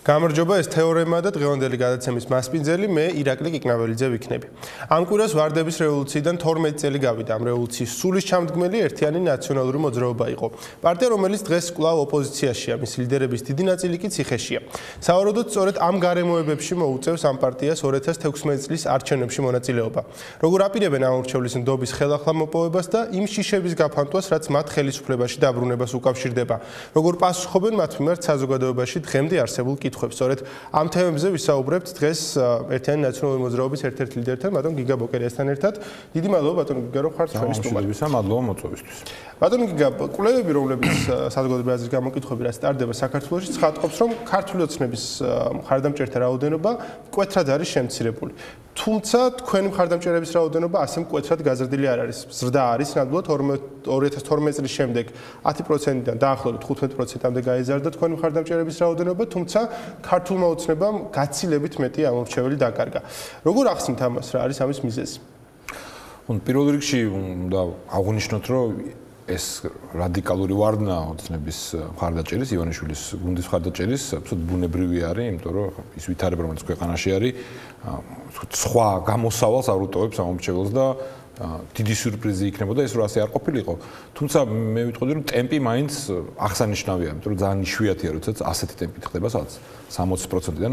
გამარჯობა, ეს თეორემა და დღევანდელი გადაცემის მასპინძელი მე ირაკლი კიკნაველიძე ვიქნები. ამ კვირას ვარდების რევოლუციიდან 12 წელი გავიდა. ამ რევოლუციის სულის ჩამდგმელი ერთიანი ნაციონალური მოძრაობა იყო. პარტია, რომელიც დღეს კვლავ ოპოზიციაშია, მის ლიდერების დიდი ნაწილი კი ციხეშია. სავარაუდოდ სწორედ ამ გარემოებებში მოუწევს ამ პარტიას 2016 წლის არჩევნებში მონაწილეობა. როგორ აპირებენ ამ ურჩევლის ნდობის ხელახლა მოპოვებას და იმ შიშების გაფანტვას, რაც მათ ხელისუფლებაში დაბრუნებას უკავშირდება. როგორ პასუხობენ მათ მიმართ საზოგადოებაში დღემდე არსებულ კითხვებს. სწორედ ამ თემებზე ვისაუბრებთ დღეს ერთიანი ნაციონალური მოძრაობის ერთ-ერთ ლიდერთან, ბატონ გიგა ბოკერიასთან ერთად. დიდი მადლობა ბატონ გიგა, რომ ხართ ჩვენი სტუმარი. მადლობა მოწვევისთვის. ბატონ გიგა, კვლევები, რომლებიც საზოგადოებრივი აზრის გამოკითხვები რაც ტარდება საქართველოში, ცხადყოფს, რომ ქართული ოცნების მხარდამჭერთა რაოდენობა მკვეთრად არის შემცირებული. თუმცა თქვენი მხარდამჭერების რაოდენობა ასე მკვეთრად გაზრდილი არ არის. ზრდა არის ნამდვილად 2012 წლის შემდეგ 10%-დან დაახლოებით 15%-მდე გაიზარდა თქვენი მხარდამჭერების რაოდენობა, თუმცა ქართულმა ოცნებამ გაცილებით მეტი ამორჩეველი დაკარგა. როგორ ახსნით ამას, რა არის ამის მიზეზი? პირველ რიგში უნდა აღვნიშნოთ, რომ ეს რადიკალური ვარდნა ოცნების მხარდაჭერის, ივანიშვილის გუნდის მხარდაჭერის absolut ბუნებრივი არის, იმიტომ რომ ის ვითარება, რომელიც ქვეყანაში არის, სხვა გამოსავალს არ უტოვებს ამორჩეველს და დიდი სიურპრიზი იქნებოდა ეს, რომ ასე არ ყოფილიყო. თუმცა მე ვიტყოდი, რომ ტემპი მაინც აღსანიშნავია, იმიტომ რომ ძალიან იშვიათია, როდესაც ასეთი ტემპით ხდება სადაც 60%-დან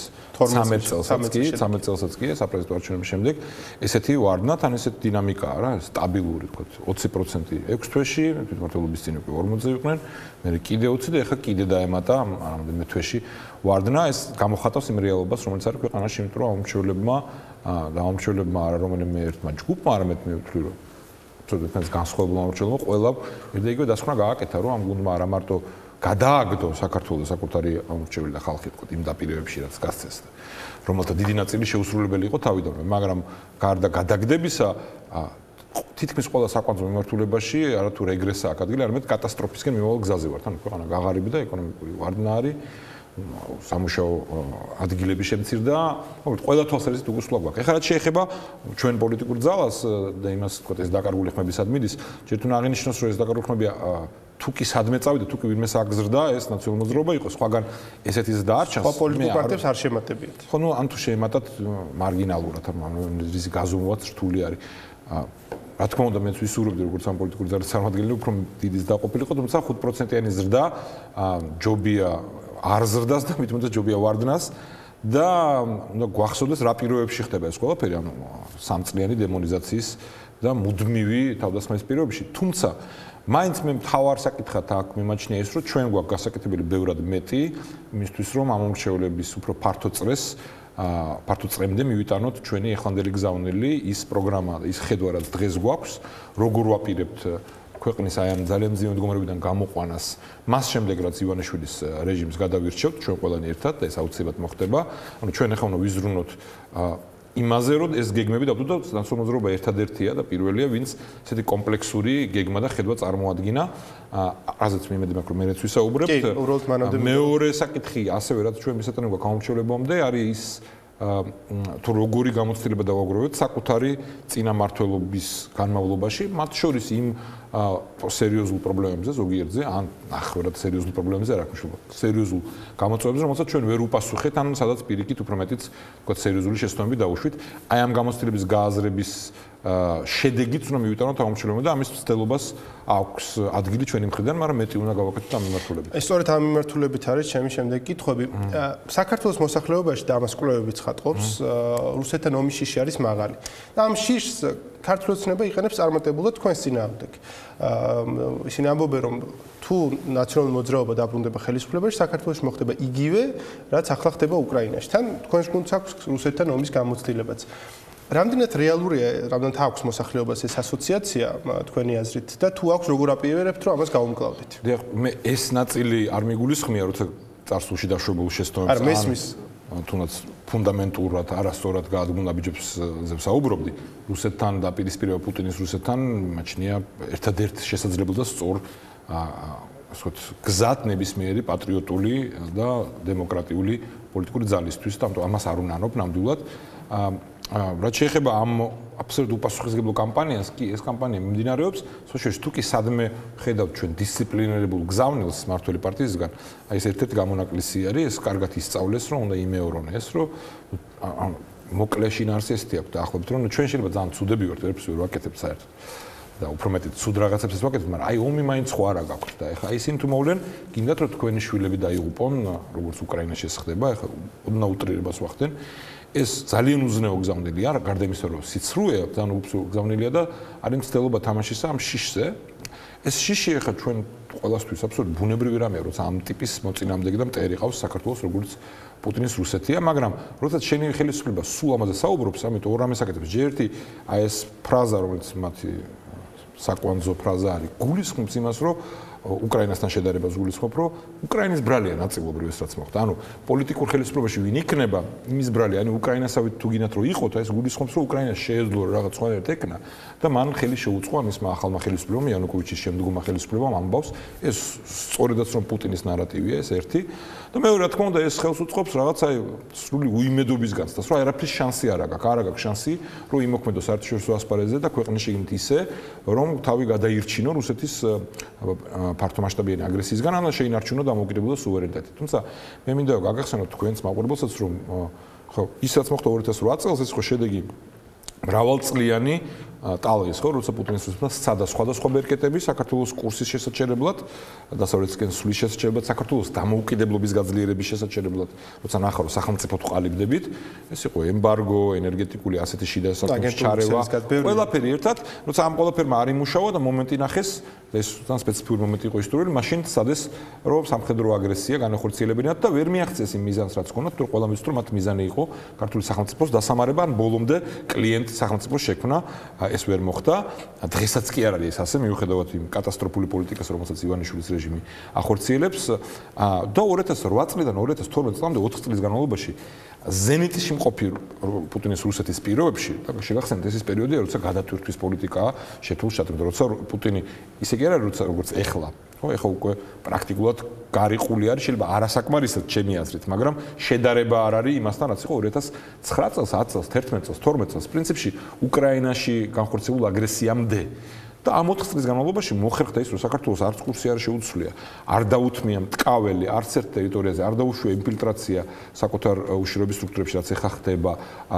2013 წელსაც კი საპრეზიდენტო არჩევნების შემდეგ ესეთი ვარდნა, თან ესეთი დინამიკაა რა, სტაბილური თქო 20% 6 თვეში, თვითმმართველობის წინ უკვე 40-ზე იყვნენ, მე კიდე 20 და ეხლა კიდე დაემატა რამდენიმე თვეში ვარდნა, ეს გამოხატავს იმ რეალობას, რომელიც არის ქვეყანაში, იმიტომ რომ ამომრჩევლებმა არა რომელიმე ერთმა ჯგუფმა, არამედ მე ვთვლი რომ absolutely განსხვავებულმა ამორჩეველმა ყველა იგივე დასკვნა გააკეთა, რომ ამ გუნდმა არა მარტო გადააგდო საქართველოს საკუთარი ამორჩეველი და ხალხი თქო იმ დაპირებებში რაც გასცეს, რომელთა დიდი ნაწილი შეუსრულებელი იყო თავიდანვე, მაგრამ გარდა გადაგდებისა თითქმის ყველა საკვანძო მიმართულებაში არათუ რეგრესია აქ ადგილი, არამედ კატასტროფისკენ მიმავალ გზაზე ვართ, ანუ ქვეყანა გაღარიბი და ეკონომიკური ვარდნა არის. სამუშაო ადგილები შემცირდა, ყველა თვალსაზრისით უგუსლო გვაქვს. ეხლა რაც შეეხება ჩვენ პოლიტიკურ ძალას და იმას თქო ეს დაკარგული ხმები სადმე ის, ჯერ თუ აღინიშნოს, რომ ეს დაკარგული ხმები თუ კი სადმე წავიდა, თუ კი ვინმეს აგზრდა, ეს ნაციონალური მოძრაობა იყო, სხვაგან ესეთი ზრდა არ ჩანს. სხვა პოლიტიკურ პარტიებს არ შემატებიათ. ხო, ნუ ან თუ შეემატათ მარგინალურად, ანუ რის გაზომვაც რთული არის. რა თქმა უნდა, მეც ვისურვებდი როგორც ამ პოლიტიკური ძალის წარმომადგენელი, უფრო დიდი ზრდა ყოფილიყო, თუმცა 5%-იანი ზრდა ჯობია არ ზრდას და მithumetes ჯობია ვარდნას და უნდა გვახსოვდეს რა პირობებში ხდება ეს ყველაფერი, ანუ სამწლიანი დემონიზაციის და მუდმივი თავდასხმის პირობებში. თუმცა მაინც მე მთავარ საკითხად აქ მიმაჩნია ის, რომ ჩვენ გვაქვს გასაკეთებელი ბევრად მეტი იმისთვის, რომ ამომრჩევლების უფრო ფართო წრემდე მივიტანოთ ჩვენი ეხლანდელი გზავნილი, ის პროგრამა, ის ხედვა, რაც დღეს გვაქვს, როგორ ვაპირებთ ქვეყნის აი ამ ძალიან მძიმე მდგომარეობიდან გამოყვანას, მას შემდეგ რაც ივანიშვილის რეჟიმს გადავირჩევთ ჩვენ ყველანი ერთად და ეს აუცილებლად მოხდება. ანუ ჩვენ ახლა უნდა ვიზრუნოთ იმაზე, რომ ეს გეგმები დავდოთ და ნაციონალური მოძრაობა ერთადერთია და პირველია, ვინც ესეთი კომპლექსური გეგმა და ხედვა წარმოადგინა. რაზეც მე იმედი მაქვს, რომ მეც ვისაუბრებთ. მეორე საკითხი, ასევე რაც ჩვენ მისატანე გვაქვს გამომრჩევლებამდე, არის ის თუ როგორი გამოცდილება დავაგროვებთ საკუთარი წინამმართველობის განმავლობაში, მათ შორის იმ სერიოზულ პრობლემებზე ზოგიერთზე, ან ნახევრად სერიოზულ პრობლემებზე არ აქვს მშობა. სერიოზულ გამოწვევებზე, რომელსაც ჩვენ ვერ უპასუხეთ, ან სადაც პირიქით უფრო მეტიც, თქვა სერიოზული შეცდომები დავუშვით. აი ამ გამოცდილების გააზრების შედეგიც უნდა მივიტანოთ ამომრჩეველებმა და ამის მცდელობას აქვს ადგილი ჩვენი მხრიდან, მაგრამ მეტი უნდა გავაკეთოთ ამ მიმართულებით. ეს სწორედ ამ მიმართულებით არის ჩემი შემდეგი კითხვები. საქართველოს მოსახლეობაში და ამას კვლევები ცხადყოფს, რუსეთთან ომის შიში არის მაღალი. და ამ შიშს ქართული ოცნება იყენებს წარმატებულად თქვენს წინააღმდეგ. ისინი ამბობენ, რომ თუ ნაციონალური მოძრაობა დაბრუნდება ხელისუფლებაში, საქართველოში მოხდება იგივე, რაც ახლა ხდება უკრაინაში. თან თქვენს გუნდს აქვს რუსეთთან ომის გამოცდილებაც. რამდენად რეალურია, რამდენად აქვს მოსახლეობას ეს ასოციაცია თქვენი აზრით და თუ აქვს როგორ აპირებთ, რომ ამას გავუმკლავდეთ? დიახ, მე ეს ნაწილი არ მიგულისხმია, როცა წარსულში დაშვებულ შეცდომებს არ მესმის თუნდაც ფუნდამენტურად არასწორად გაადგმულ აბიჯებზე ვსაუბრობდი. რუსეთთან დაპირისპირება პუტინის რუსეთთან მაჩნია ერთადერთ შესაძლებლად და სწორ ასე ვთქვათ, გზად ნებისმიერი პატრიოტული და დემოკრატიული პოლიტიკური ძალისთვის, ამიტომ ამას არ უნანობ ნამდვილად. რაც შეეხება ამ აბსოლუტურ უპასუხისმგებლო კამპანიას, კი ეს კამპანია მიმდინარეობს, სწორედ თუ კი სადმე ხედავთ ჩვენ დისციპლინირებულ გზავნილს მართველი პარტიისგან, აი ეს ერთ-ერთი გამონაკლისი არის, ეს კარგად ისწავლეს, რომ უნდა იმეორონეს, რომ მოკლე შინაარსი აქვს დაახლოებით, რომ ჩვენ შეიძლება ძალიან ცუდები ვართ, ვერაფერს ვერ ვაკეთებთ საერთოდ. და უფრო მეტი ცუდ რაღაცებს ვაკეთებთ, მაგრამ აი ომი მაინც ხო არა გაქვთ და ეხლა ისინი თუ მოვლენ, გინდათ რომ თქვენი შვილები დაიღუპონ, როგორც უკრაინაში ეს ხდება, ეხლა ოდნა უტრირებას ვახდენ. ეს ძალიან უზნეო გზავნილია, გარდა იმისა, რომ სიცრუე აქვს, ძალიან უპსუხო გზავნილია და არის მცდელობა თამაშისა ამ შიშზე. ეს შიში ეხლა ჩვენ ყველასთვის აბსოლუტურად ბუნებრივი რამეა, როცა ამ ტიპის მოწინააღმდეგე და მტერი ყავს საქართველოს, როგორც პუტინის რუსეთია, მაგრამ როდესაც შენი ხელისუფლება სულ ამაზე საუბრობს, ამიტომ ორ რამეს აკეთებს. ჯერტი აი ეს ფრაზა, რომელიც მათი საკვანძო ფრაზა არის, გულისხმობს იმას, რომ უკრაინასთან შედარებას გულისხმობ, რომ უკრაინის ბრალია ნაწილობრივ ეს რაც მოხდა. ანუ პოლიტიკურ ხელისუფლებაში ვინ იქნება, იმის ბრალია, ანუ უკრაინასავით თუ გინდათ რომ იყოთ, ეს გულისხმობს, რომ უკრაინას შეეძლო რაღაც სხვანაირად ეკნა და მან ხელი შეუწყო მისმა ახალმა ხელისუფლებამ, იანუკოვიჩის შემდგომმა ხელისუფლებამ ამბავს, ეს სწორედაც რომ პუტინის ნარატივია, ეს ერთი. და მეორე რა თქმა უნდა, ეს ხელს უწყობს რაღაცა სრული უიმედობის გაცდას, რომ აერაფრის შანსი არ აქვს, არ აქვს შანსი, რომ იმოქმედო საერთაშორისო ასპარეზზე და ქვეყნის შიგნით ისე, რომ თავი გადაირჩინო რუსეთის ფართომასშტაბიანი აგრესიისგან, ან შეინარჩუნო დამოუკიდებლობა სუვერენიტეტი. თუმცა მე მინდა გაგახსენოთ თქვენს მაყურებელსაც, რომ ხო, ისაც მოხდა 2008 წელს, ეს ხო შედეგი მრავალწლიანი ტალღის ხო, როცა პუტინის რუსეთმა სცადა სხვადასხვა ბერკეტები საქართველოს კურსის შესაჩერებლად, დასავლეთისკენ სulis შესაჩერებლად, საქართველოს დამოუკიდებლობის გაძლიერების შესაჩერებლად, როცა ნახა რომ სახელმწიფო თყალიბდებით, ეს იყო ემბარგო, ენერგეტიკული ასეთი შიდა საკითხის ჩარევა, ყველაფერი ერთად, როცა ამ ყველაფერმა არ იმუშავა და მომენტი ნახეს, ეს ძალიან სპეციფიკური მომენტი იყო ისტორიული, მაშინ სცადეს რომ სამხედრო აგრესია განახორციელებინათ და ვერ მიაღწიეს იმ მიზანს, რაც ჰქონდათ, თუ ყველა მისთვის რომ მათ მიზანი იყო ქართული სახელმწიფოს დასამარება, ან ბოლომდე კლიენტ სახელმწიფოს შექმნა. ეს ვერ მოხდა. დღესაც კი არ არის ეს ასე, მიუხედავად იმ კატასტროფული პოლიტიკას, რომელსაც ივანიშვილის რეჟიმი ახორციელებს. და 2008 წლიდან 2012 წლამდე 4 წლის განმავლობაში ზენიტში მყოფი პუტინის რუსეთის პირობებში, და შეგახსენეთ ეს ის პერიოდია, როცა გადათვირთვის პოლიტიკაა შეფულს ჩატარდა, როცა პუტინი ისე კი არ არის, როგორც ეხლა. ხო, ეხლა უკვე პრაქტიკულად გარიყული არის, შეიძლება არასაკმარისად ჩემი აზრით, მაგრამ შედარება არ არის იმასთან, რაც იყო 2009 წელს, 10 წელს, 11 წელს, 12 წელს, პრინციპში უკრაინაში განხორციელებულ აგრესიამდე. და ამ 4 წლის განმავლობაში მოხერხდა ის, რომ საქართველოს არც კურსი არ შეუცვლია, არ დაუთმია მტკაველი არც ერთ ტერიტორიაზე, არ დაუშვია ინფილტრაცია საკუთარ უშიშროების სტრუქტურებში, რაც ეხა ხდება,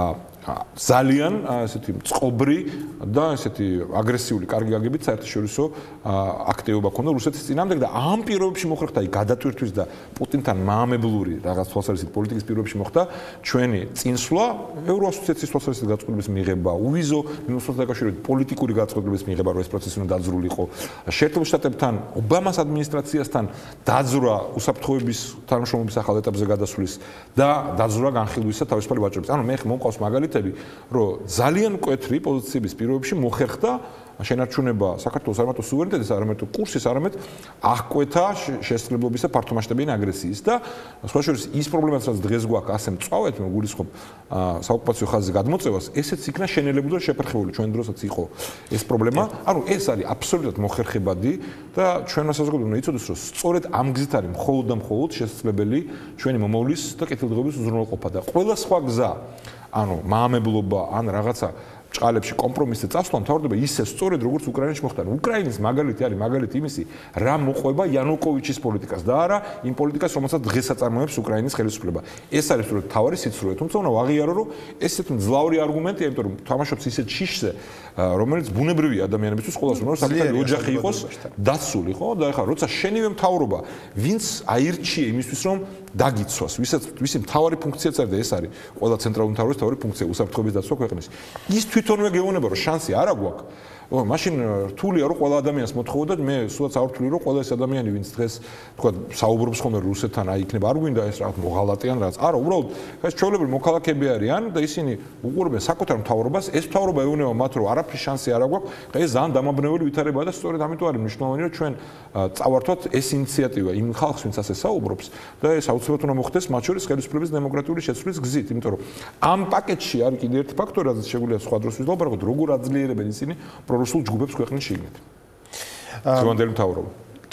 ძალიან ესეთი წყობრი და ესეთი აგრესიული, კარგი გაგებით საერთაშორისო აქტივობა ქონდა რუსეთის წინააღმდეგ და ამ პირობებში მოხერხდა აი გადათვირთვის და პუტინთან მაამებლური რაღაც თვალსაზრისით პოლიტიკის პირობებში მოხდა ჩვენი წინსვლა ევროასოციაციის თვალსაზრისით გაწყობების მიღება, უვიზო მინუსვასაკავშირებით პოლიტიკური გაწყობების მიღება, რომ ეს პროცესი უნდა დაძრულიყო. შეერთებულ შტატებთან, ობამას ადმინისტრაციასთან დაძრა უსაფრთხოების თანამშრომლობის ახალ ეტაპზე გადასვლის და დაძრა განხილვისა თავისუფალი ვაჭრობის. ანუ მე მომყავს მაგალითი რომ ძალიან მკვეთრი პოზიციების პირობებში მოხერხდა შენარჩუნება საქართველოს არამარტო სუვერენიტეტის, არამედ კურსის, არამედ აღკვეთა შესაძლებლობისა ფართომასშტაბიანი აგრესიის და სხვა შორის ის პრობლემაც, რაც დღეს გვაქვს ასე მწვავედ, მე გულისხმობ საოკუპაციო ხაზზე გადმოწევას, ესეც იქნა შენელებული და შეფერხებული ჩვენ დროსაც იყო ეს პრობლემა. ანუ ეს არის აბსოლუტურად მოხერხებადი და ჩვენმა საზოგადოებამ უნდა იცოდეს, რომ სწორედ ამ გზით არის მხოლოდ და მხოლოდ შესაძლებელი ჩვენი მომავლის და კეთილდღეობის უზრუნველყოფა და ყველა სხვა გზა, ანუ მაამებლობა, ან რაღაცა ჭყალებში კომპრომისზე წასვლა მთავრდება ისე სწორედ როგორც უკრაინაში მოხდა. უკრაინის მაგალითი არის მაგალითი იმისი, რა მოყვება იანუკოვიჩის პოლიტიკას და არა იმ პოლიტიკას, რომელსაც დღეს აწარმოებს უკრაინის ხელისუფლება. ეს არის სწორედ თავარი სიცრუე, თუმცა უნდა ვაღიარო, რომ ესეთი მძლავრი არგუმენტია, იმიტომ რომ თამაშობს ისეთ შიშზე, რომელიც ბუნებრივია ადამიანებისთვის ყოველას უნდა საკუთარი ოჯახი იყოს დაცული, ხო? და ეხლა როცა შენივე მთავრობა, ვინც აირჩია იმისთვის, რომ დაგიცვას, ვისი მთავარი ფუნქციაც არის და ეს არის ყველა ცენტრალური მთავრობის მთავარი ფუნქცია უსაფრთხოების დაცვა ქვეყნის. ის თვითონვე გეუბნება, რომ შანსი არ აქვს. მაშინ რთულია, რომ ყველა ადამიანს მოთხოვო და მე სულაც არ ვთვლი, რომ ყველა ეს ადამიანი, ვინც დღეს თქვა საუბრობს ხოლმე რუსეთთან, აი იქნება არ გვინდა ეს რაღაც მოღალატიან რაღაც. არა, უბრალოდ ეს ჩვეულებრივი მოქალაქეები არიან და ისინი უყურებენ საკუთარ მთავრობას, ეს მთავრობა ეუბნება მათ, რომ არაფრის შანსი არ აქვს. ეს ძალიან დამაბნეველი ვითარებაა და სწორედ ამიტომ არის მნიშვნელოვანი, რომ ჩვენ წავართვათ ეს ინიციატივა იმ ხალხს, ვინც ასე საუბრობს და ეს აუცილებლად უნდა მოხდეს მათ შორის ხელისუფლების დემოკრატიული შეცვლის გზით, იმიტომ რომ ამ პაკეტში არის კიდევ ერთი ფაქტორი, რაც შეგვიძლია სხვა დროს ვიზრუნოთ, როგორ აძლიერებენ ისინი რუსულ ჯგუფებს ქვეყნის შიგნით. დღევანდელი მთავრობა.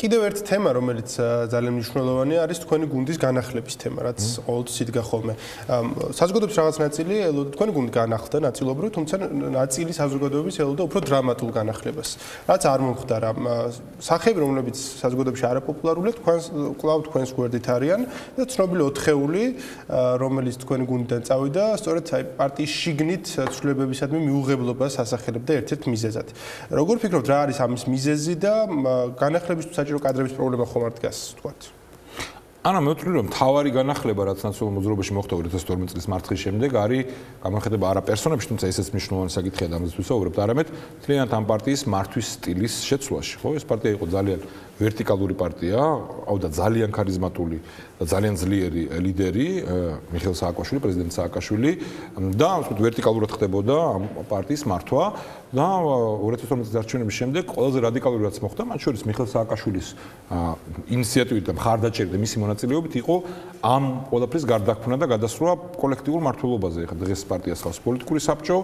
კიდევ ერთი თემა, რომელიც ძალიან მნიშვნელოვანია, არის თქვენი გუნდის განახლების თემა, რაც ყოველთვის იდგა ხოლმე. საზოგადოების რაღაც ნაწილი ელოდა თქვენი გუნდი განახლდა ნაწილობრივ, თუმცა ნაწილი საზოგადოების ელოდა უფრო დრამატულ განახლებას. რაც არ მომხდარა. სახეები, რომლებიც საზოგადოებაში არაპოპულარულია, თქვენს გვერდით არიან და ცნობილი 4-ეული, რომელიც თქვენი გუნდიდან წავიდა, სწორედ პარტიის შიგნით ცვლილებებისადმი მიუღებლობას ასახელებდა ერთ-ერთ მიზეზად. როგორ ფიქრობთ, რა არის ამის მიზეზი და განახლების საჭირო კადრების პრობლემა ხომ არ დგას, თქვათ? ანა მე ვთვლი რომ თავარი განახლება რაც ნაციონალურ მოძრაობაში მოხდა 2012 წლის მარტის შემდეგ არის გამოხედება არა პერსონებში, თუმცა ესეც მნიშვნელოვანი საკითხია და ამაზე ვისაუბრებთ, არამედ მთლიანად ამ პარტიის მართვის სტილის შეცვლაში, ხო? ეს პარტია იყო ძალიან ვერტიკალური პარტია, ავდა ძალიან ქარიზმატული და ძალიან ძლიერი ლიდერი, მიხეილ სააკაშვილი, პრეზიდენტ სააკაშვილი და ვთქვით ვერტიკალურად ხდებოდა ამ პარტიის მართვა და 2012 წლის არჩევნების შემდეგ ყველაზე რადიკალური რაც მოხდა, მათ შორის მიხეილ სააკაშვილის ინიციატივით და მხარდაჭერით და მისი მონაწილეობით იყო ამ ყველაფრის გარდაქმნა და გადასროლა კოლექტიურ მართლობაზე. ეხლა დღეს პარტიას ყავს პოლიტიკური საბჭო,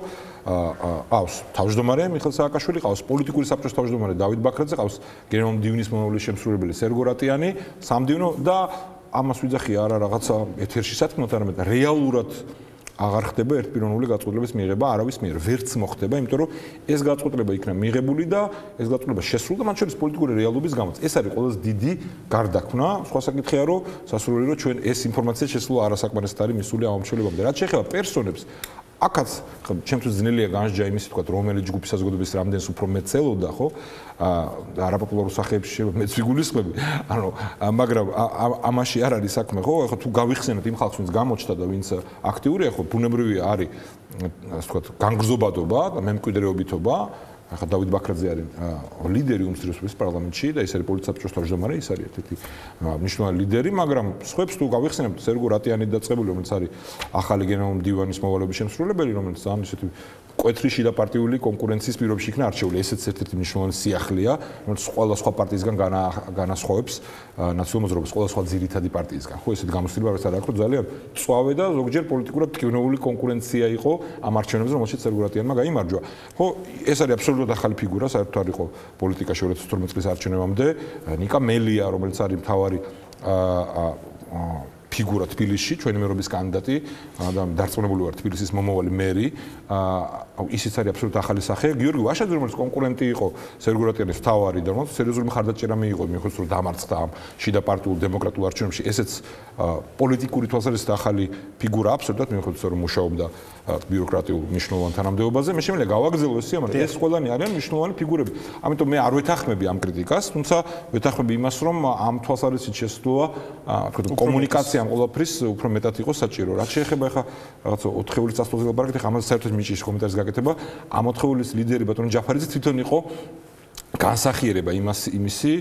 ყავს თავმჯდომარე მიხეილ სააკაშვილი, ყავს პოლიტიკური საბჭოს თავმჯდომარე დავით ბაქრაძე, ყავს გენერალ-მდივნის მომავლის შემსრულებელი სერგო რატიანი, სამდივნო და ამას ვიძახი არა რაღაცა ეთერში სათქმოთ, არამედ რეალურად აღარ ხდება ერთპიროვნული გაწყვეტილების მიღება არავის მიერ, ვერც მოხდება, იმიტომ რომ ეს გაწყვეტილება იქნა მიღებული და ეს გაწყვეტილება შესრულდა მათ შორის პოლიტიკური რეალობის გამოც. ეს არის ყველაზე დიდი გარდაქმნა, სხვა საკითხია რომ სასურველი რომ ჩვენ ეს ინფორმაცია შესრულა არასაკმარისად არის მისული ამ ამშელებამდე. რაც შეეხება პერსონებს, აქაც ჩემთვის ძნელია განსჯა იმის თქვა რომელი ჯგუფი საზოგადოების რამდენს უფრო მეცელოდა, ხო? არაპოპულარულ სახეებში შეიძლება მეც ვიგულისხმები. ანუ მაგრამ ამაში არ არის საქმე, ხო? ეხლა თუ გავიხსენოთ იმ ხალხს, ვინც გამოჩნდა და ვინც აქტიურია, ხო, ბუნებრივია არის ასე ვთქვათ, განგრძობადობა და მემკვიდრეობითობა. ახლა დავით ბაქრაძე არის ლიდერი უმცირესობის პარლამენტში და ის არის პოლიტსაბჭოს თავმჯდომარე, ის არის ერთ-ერთი მნიშვნელოვანი ლიდერი, მაგრამ სხვებს თუ გავიხსენებთ, სერგო რატიანი დაწყებული, რომელიც არის ახალი გენერალ-მდივანის მოვალეობის შემსრულებელი, რომელიც ძალიან ისეთი მკვეთრი შიდა პარტიული კონკურენციის პირობებში იქნა არჩეული. ესეც ერთ-ერთი მნიშვნელოვანი სიახლეა, რომელიც ყველა სხვა პარტიისგან განასხვავებს ნაციონალურ მოძრაობას, ყველა სხვა ძირითადი პარტიისგან. ხო, ესეთი გამოცდილება არის არა, ხო, ძალიან წვავე და ზოგჯერ პოლიტიკურად ტკივნეული კონკურენცია იყო ამ არჩევნებზე, რომელშიც სერგო რატიანმა გაიმარჯვა. ხო, ეს არის აბსოლუტურად ახალი ფიგურა, საერთოდ არ იყო პოლიტიკაში 2012 წლის არჩევნებამდე. ნიკა მელია, რომელიც არის მთავარი ფიგურა თბილისში, ჩვენი მერობის კანდიდატი და დარწმუნებული ვარ თბილისის მომავალი მერი, ისიც არის აბსოლუტურად ახალი სახე. გიორგი ვაშაძე, რომელიც კონკურენტი იყო სერგო რატიანის მთავარი და რომელიც სერიოზული მხარდაჭერა მიიღო მიუხედავად რომ დამარცხდა ამ შიდა პარტიულ დემოკრატიულ არჩევნებში, ესეც პოლიტიკური თვალსაზრისით ახალი ფიგურა აბსოლუტურად მიუხედავად რომ მუშაობდა ბიუროკრატიულ მნიშვნელოვან თანამდებობაზე. მე შემიძლია გავაგრძელო ეს სიამოვნე, ეს ყველანი არიან მნიშვნელოვანი ფიგურები. ამიტომ მე არ ვეთანხმები ამ კრიტიკას, თუმცა ვეთანხმები იმას, რომ ამ თვალსაზრისით შესრულა კომუნიკაცია ამ ყველაფრის უფრო მეტად იყო საჭირო. რაც შეეხება ახლა რაღაცა 4-ეული წასვლაზე ლაპარაკით, ახლა ამაზე საერთოდ მიჭის კომენტარის გაკეთება. ამ 4-ეულის ლიდერი ბატონი ჯაფარიძე თვითონ იყო განსახიერება იმისი,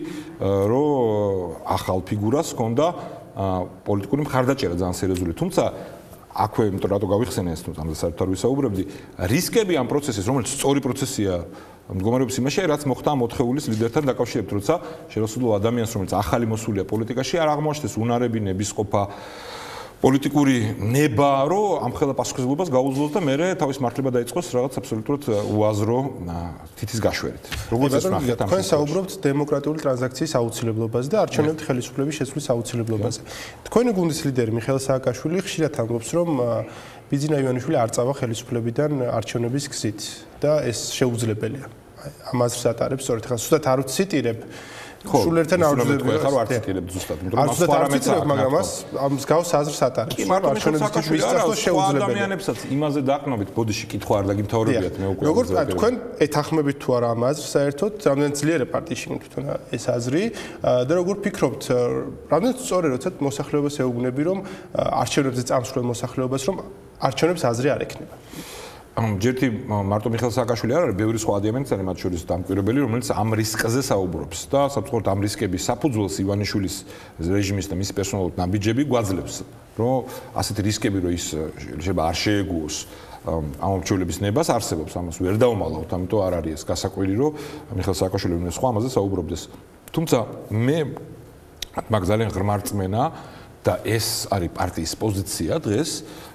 რომ ახალ ფიგურას ჰქონდა პოლიტიკური მხარდაჭერა ძალიან სერიოზული. თუმცა აქვე, იმიტომ რატო გავიხსენე ეს, თუმცა ამაზე საერთოდ არ ვისაუბრებდი, რისკები ამ პროცესის, რომელიც სწორი პროცესია, მდგომარეობს იმაში, რაც მოხდა ამ 4-ეულის ლიდერთან დაკავშირებით, როცა შევასრულო ადამიანს, რომელიც ახალი მოსულია პოლიტიკაში, არ აღმოაჩნდეს უნარები, ნებისყოფა, პოლიტიკური ნება, რომ ამ ხელა პასუხისმგებლობას გაუძლოს და მე თავის მართლება დაიწყოს რაღაც აბსოლუტურად უაზრო თითის გაშვერით. როგორც ეს ნახეთ ამ თქვენ საუბრობთ დემოკრატიული ტრანზაქციის აუცილებლობაზე და არჩევნებთ ხელისუფლების შეცვლის აუცილებლობაზე. თქვენი გუნდის ლიდერი მიხეილ სააკაშვილი ხშირად ამბობს, რომ ბიძინა ივანიშვილი არ წავა ხელისუფლებიდან არჩევნების გზით და ეს შეუძლებელია. ამ აზრს ატარებს, სწორედ ხა სულად არ ვციტირებ. სულერთან არ ვძლებდი ხარ არ ციტირებ ზუსტად, იმიტომ რომ სხვა რამეც აქვს, მაგრამ ამ მსგავს აზრს ატარებს. არჩევნების გზით შეუძლებელია. ადამიანებსაც იმაზე დაყნობით ბოდიში კითხვა არ დაგიმთავრებიათ მე უკვე. როგორ თქვენ ეთანხმებით თუ არა ამ აზრს საერთოდ, რამდენად ძლიერია პარტიაში თვითონ ეს აზრი და როგორ ფიქრობთ, რამდენად სწორი როცა მოსახლეობას ეუბნები, რომ არჩევნებზე წამსვლელ მოსახლეობას, რომ არჩევნებს აზრი არ ექნება. ჯერთი მარტო მიხეილ სააკაშვილი არ არის, ბევრი სხვა ადამიანიც არის, მათ შორის დამკვირვებელი, რომელიც ამ რისკზე საუბრობს და საფუძვლად ამ რისკების საფუძველს ივანიშვილის რეჟიმის და მისი პერსონალური ნაბიჯები გვაძლევს, რომ ასეთი რისკები, რომ ის შეიძლება არ შეეგუოს ამ მრჩევლების ნებას არსებობს, ამას ვერ დავმალავთ, ამიტომ არ არის ეს გასაკვირი, რომ მიხეილ სააკაშვილი უნდა სხვა ამაზე საუბრობდეს. თუმცა მე მაგ ძალიან ღრმა რწმენა და ეს არის პარტიის პოზიცია დღეს,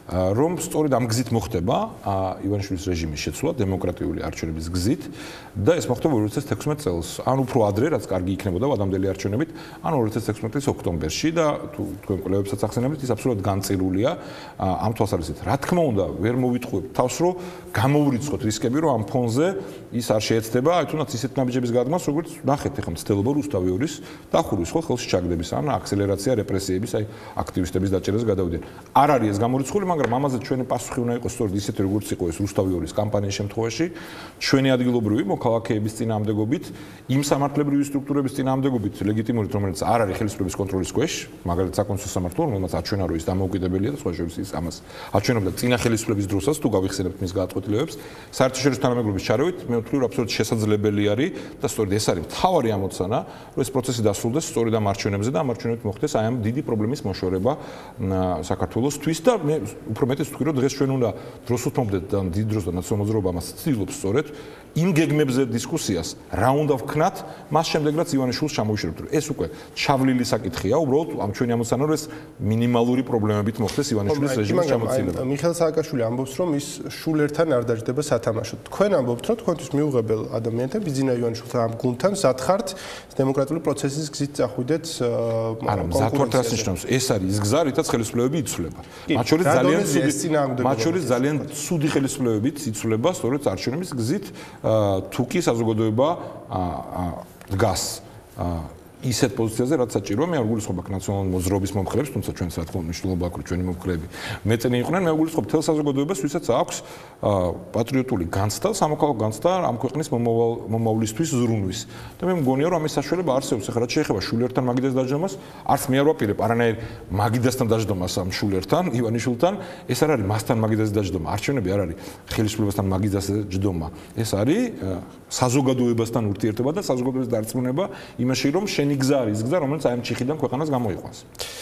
რომ სწორედ ამ გზით მოხდება ივანიშვილის რეჟიმის შეცვლა დემოკრატიული არჩევნების გზით და ეს მოხდება 2016 წელს. ან უფრო ადრე, რაც კარგი იქნებოდა ვადამდელი არჩევნებით, ან 2016 წლის ოქტომბერში და თუ თქვენ კვლევებსაც ახსენებთ, ის აბსოლუტურად განწირულია ამ თვალსაზრისით. რა თქმა უნდა, ვერ მოვიტყუებთ თავს, რომ გამოვრიცხოთ რისკები, რომ ამ ფონზე ის არ შეეცდება, აი თუნდაც ისეთ ნაბიჯების გადმას, როგორც ნახეთ ახლა მცდელობა რუსთავიორის დახურვის ხო ხელში ჩაგდების, ან აქსელერაცია რეპრესიების, აი აქტივისტების დაჭერას გადავიდნენ. არ არის ეს გამორიცხული, მაგრამ ამაზე ჩვენი პასუხი უნდა იყოს სწორედ ისეთი, როგორც იყო ეს რუსთავიორის კამპანიის შემთხვევაში, ჩვენი ადგილობრივი მოქალაქეების წინააღმდეგობით, იმ სამართლებრივი სტრუქტურების წინააღმდეგობით, ლეგიტიმურით, რომელიც არ არის ხელისუფლების კონტროლის ქვეშ, მაგალითად საკონსტიტუციო სამართლო, რომელმაც აჩვენა, რომ ის დამოუკიდებელი და სხვა შორის ის ამას აჩვენებდა წინა ხელისუფლების დროსაც, თუ გავიხსენებთ მის გადაწყვეტილებებს, საერთაშორისო თანამეგობრობის ჩარევით, მე ვთვლი, რომ აბსოლუტურად შესაძლებელი არის და სწორედ ეს არის მთავარი ამოცანა, რომ ეს პროცესი დასრულდეს სწორედ ამ არჩევნებზე და ამ არჩევნებით მოხდეს აი ამ დიდი პრობლემის მოშორება საქართველოსთვის და მე უფრო მეტიც ვთქვი, რომ დღეს ჩვენ უნდა დროს უთმობდეთ და დიდ დროს და ნაციონალურ მოძრაობა მას ცდილობს სწორედ იმ გეგმებზე დისკუსიას, რა უნდა ვქნათ, მას შემდეგ რაც ივანიშვილს ჩამოვიშორებთ. ეს უკვე ჩავლილი საკითხია, უბრალოდ ამ ჩვენი ამოცანა რომ ეს მინიმალური პრობლემებით მოხდეს ივანიშვილის რეჟიმის ჩამოცილება. მიხეილ სააკაშვილი ამბობს, რომ ის შულერთან არ დაждდება სათამაშოდ. თქვენ ამბობთ, რომ თქვენთვის მიუღებელ ადამიანთან, ბიძინა ივანიშვილთან ამ გუნდთან სათხართ დემოკრატიული პროცესის გზით წახვიდეთ კონკურენციაზე. რაც ნიშნავს, ეს არის ის გზა, რითაც ხელისუფლებები იცვლება. მათ შორის ძალიან ცუდი ხელისუფლებებით იცვლება სწორედ არჩევნების გზით, თუ კი საზოგადოება დგას ისეთ პოზიციაზე, რაც საჭიროა. მე არ გულისხმობ აქ ნაციონალური მოძრაობის მომხრეებს, თუმცა ჩვენც რა თქმა უნდა მნიშვნელობა აქვს, რომ ჩვენი მომხრეები მეწენი იყვნენ. მე გულისხმობ თელ საზოგადოებას, ვისაც აქვს პატრიოტული განცდა, სამოქალაქო განცდა ამ ქვეყნის მომავლისთვის ზრუნვის. და მე მგონია, რომ ამის საშუალება არსებობს. ახლა რაც შეეხება შულერთან მაგიდას დაждომას, არც მე არ ვაპირებ არანაირ მაგიდასთან დაждომას ამ შულერთან, ივანიშვილთან. ეს არ არის მასთან მაგიდას დაждომა. არჩევნები არ არის ხელისუფლებასთან მაგიდას დაждომა. ეს არის საზოგადოებასთან ურთიერთობა და საზოგადოების დარწმუნება იმაში, რომ შენი გზა არის გზა, რომელიც აი ამ ჩიხიდან ქვეყანას გამოიყვანს.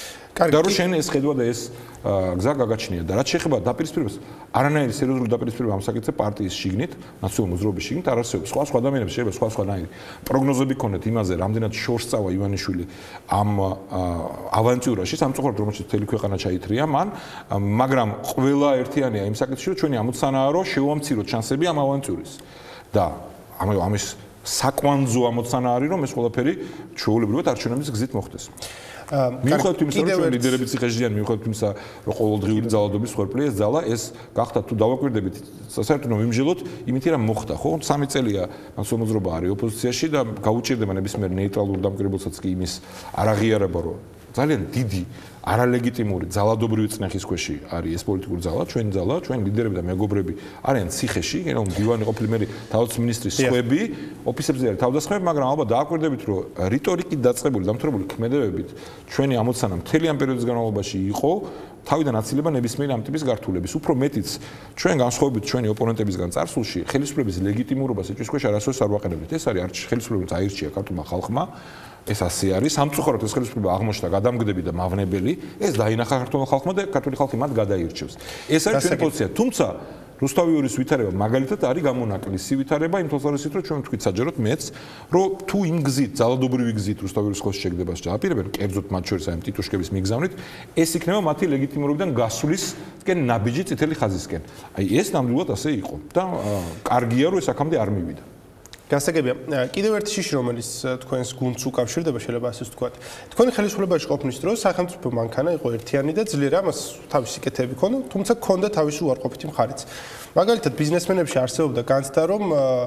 და რომ შენ ეს ხედვა და ეს გზა გაგაჩნია და რაც შეეხება დაპირისპირებას, არანაირი სერიოზული დაპირისპირება ამ საკითხზე პარტიის შიგნით, ნაციონალური მოძრაობის შიგნით არ არსებობს. სხვა ადამიანებს შეიძლება სხვადასხვანაირი პროგნოზები ქონდეთ იმაზე, რამდენად შორს წავა ივანიშვილი ამ ავანტიურაში, სამწუხაროდ რომელშიც მთელი ქვეყანა ჩაითრია მან, მაგრამ ყველა ერთიანია იმ საკითხში, რომ ჩვენი ამოცანაა, რომ შევამციროთ შანსები ამ ავანტიურის. და ამის საკვანძო ამოცანა არის, რომ ეს ყველაფერი ჩვეულებრივად არჩევნების გზით მოხდეს. მიუხედავად იმისა, რომ ჩვენ ლიდერები ციხეშჯიან, მიუხედავად იმისა, რომ ყოველდღიური ძალადობის ხორბლი ეს ძალა, ეს გახდა თუ დავაკვირდებით, საერთოდ რომ ვიმჟელოთ, იმითი რა მოხდა, ხო? 3 წელია ნაციონალური მოძრაობა არის ოპოზიციაში და გაუჭირდება ნებისმიერ ნეიტრალურ დამკვირვებელსაც კი იმის არაღიარება, რომ ძალიან დიდი არალეგიტიმური ძალადობრივი წნეხის ქვეში არის ეს პოლიტიკური ძალა, ჩვენი ძალა, ჩვენი ლიდერები და მეგობრები არიან ციხეში, გენერალ მდივანი ყოფილი მერი, თავდაცვის მინისტრის სხვები, ოფისებზე არის თავდასხმები, მაგრამ ალბათ დააკვირდებით, რომ რიტორიკით დაწყებული, დამთავრებული ქმედებებით ჩვენი ამოცანა მთელი ამ პერიოდის განმავლობაში იყო თავიდან აცილება ნებისმიერი ამ ტიპის გართულების. უფრო მეტიც, ჩვენ განსხვავებით ჩვენი ოპონენტებისგან წარსულში, ხელისუფლების ლეგიტიმურობას ეჭვის ქვეშ არასოდეს არ ვაყენებდით. ეს არის ხელისუფლების აირჩია ქართულმა ხალხმა. ეს ასე არის. სამწუხაროდ ეს ხელისუფლება აღმოჩნდა გადამგდები და მავნებელი. ეს დაინახა ქართულ ხალხმა და ქართული ხალხი მათ გადაირჩევს. ეს არის ჩვენი პოზიცია. თუმცა რუსთავიორის ვითარება მაგალითად არის გამონაკლისი ვითარება იმ თვალსაზრისით, რომ ჩვენ ვთქვით საჯაროდ მეც, რომ თუ იმ გზით, ძალადობრივი გზით რუსთავიორის ხელში შეგდებას ჩააპირებენ, კერძოდ მათ შორის აი ტიტუშკების მიგზავნით, ეს იქნება მათი ლეგიტიმურობიდან გასვლისკენ ნაბიჯი წითელი ხაზისკენ. აი ეს ნამდვილად ასე იყო და კარგია, რომ ეს აქამდე არ მივიდა. გასაგებია. კიდევ ერთი შიში, რომელიც თქვენს გუნდს უკავშირდება, შეიძლება ასე ვთქვათ. თქვენი ხელისუფლებაში ყოფნის დროს სახელმწიფო მანქანა იყო ერთიანი და ძლიერ ამას თავისი კეთები ჰქონდა, თუმცა ჰქონდა თავისი უარყოფითი მხარეც. მაგალითად, ბიზნესმენებში არსებობდა განცდა, რომ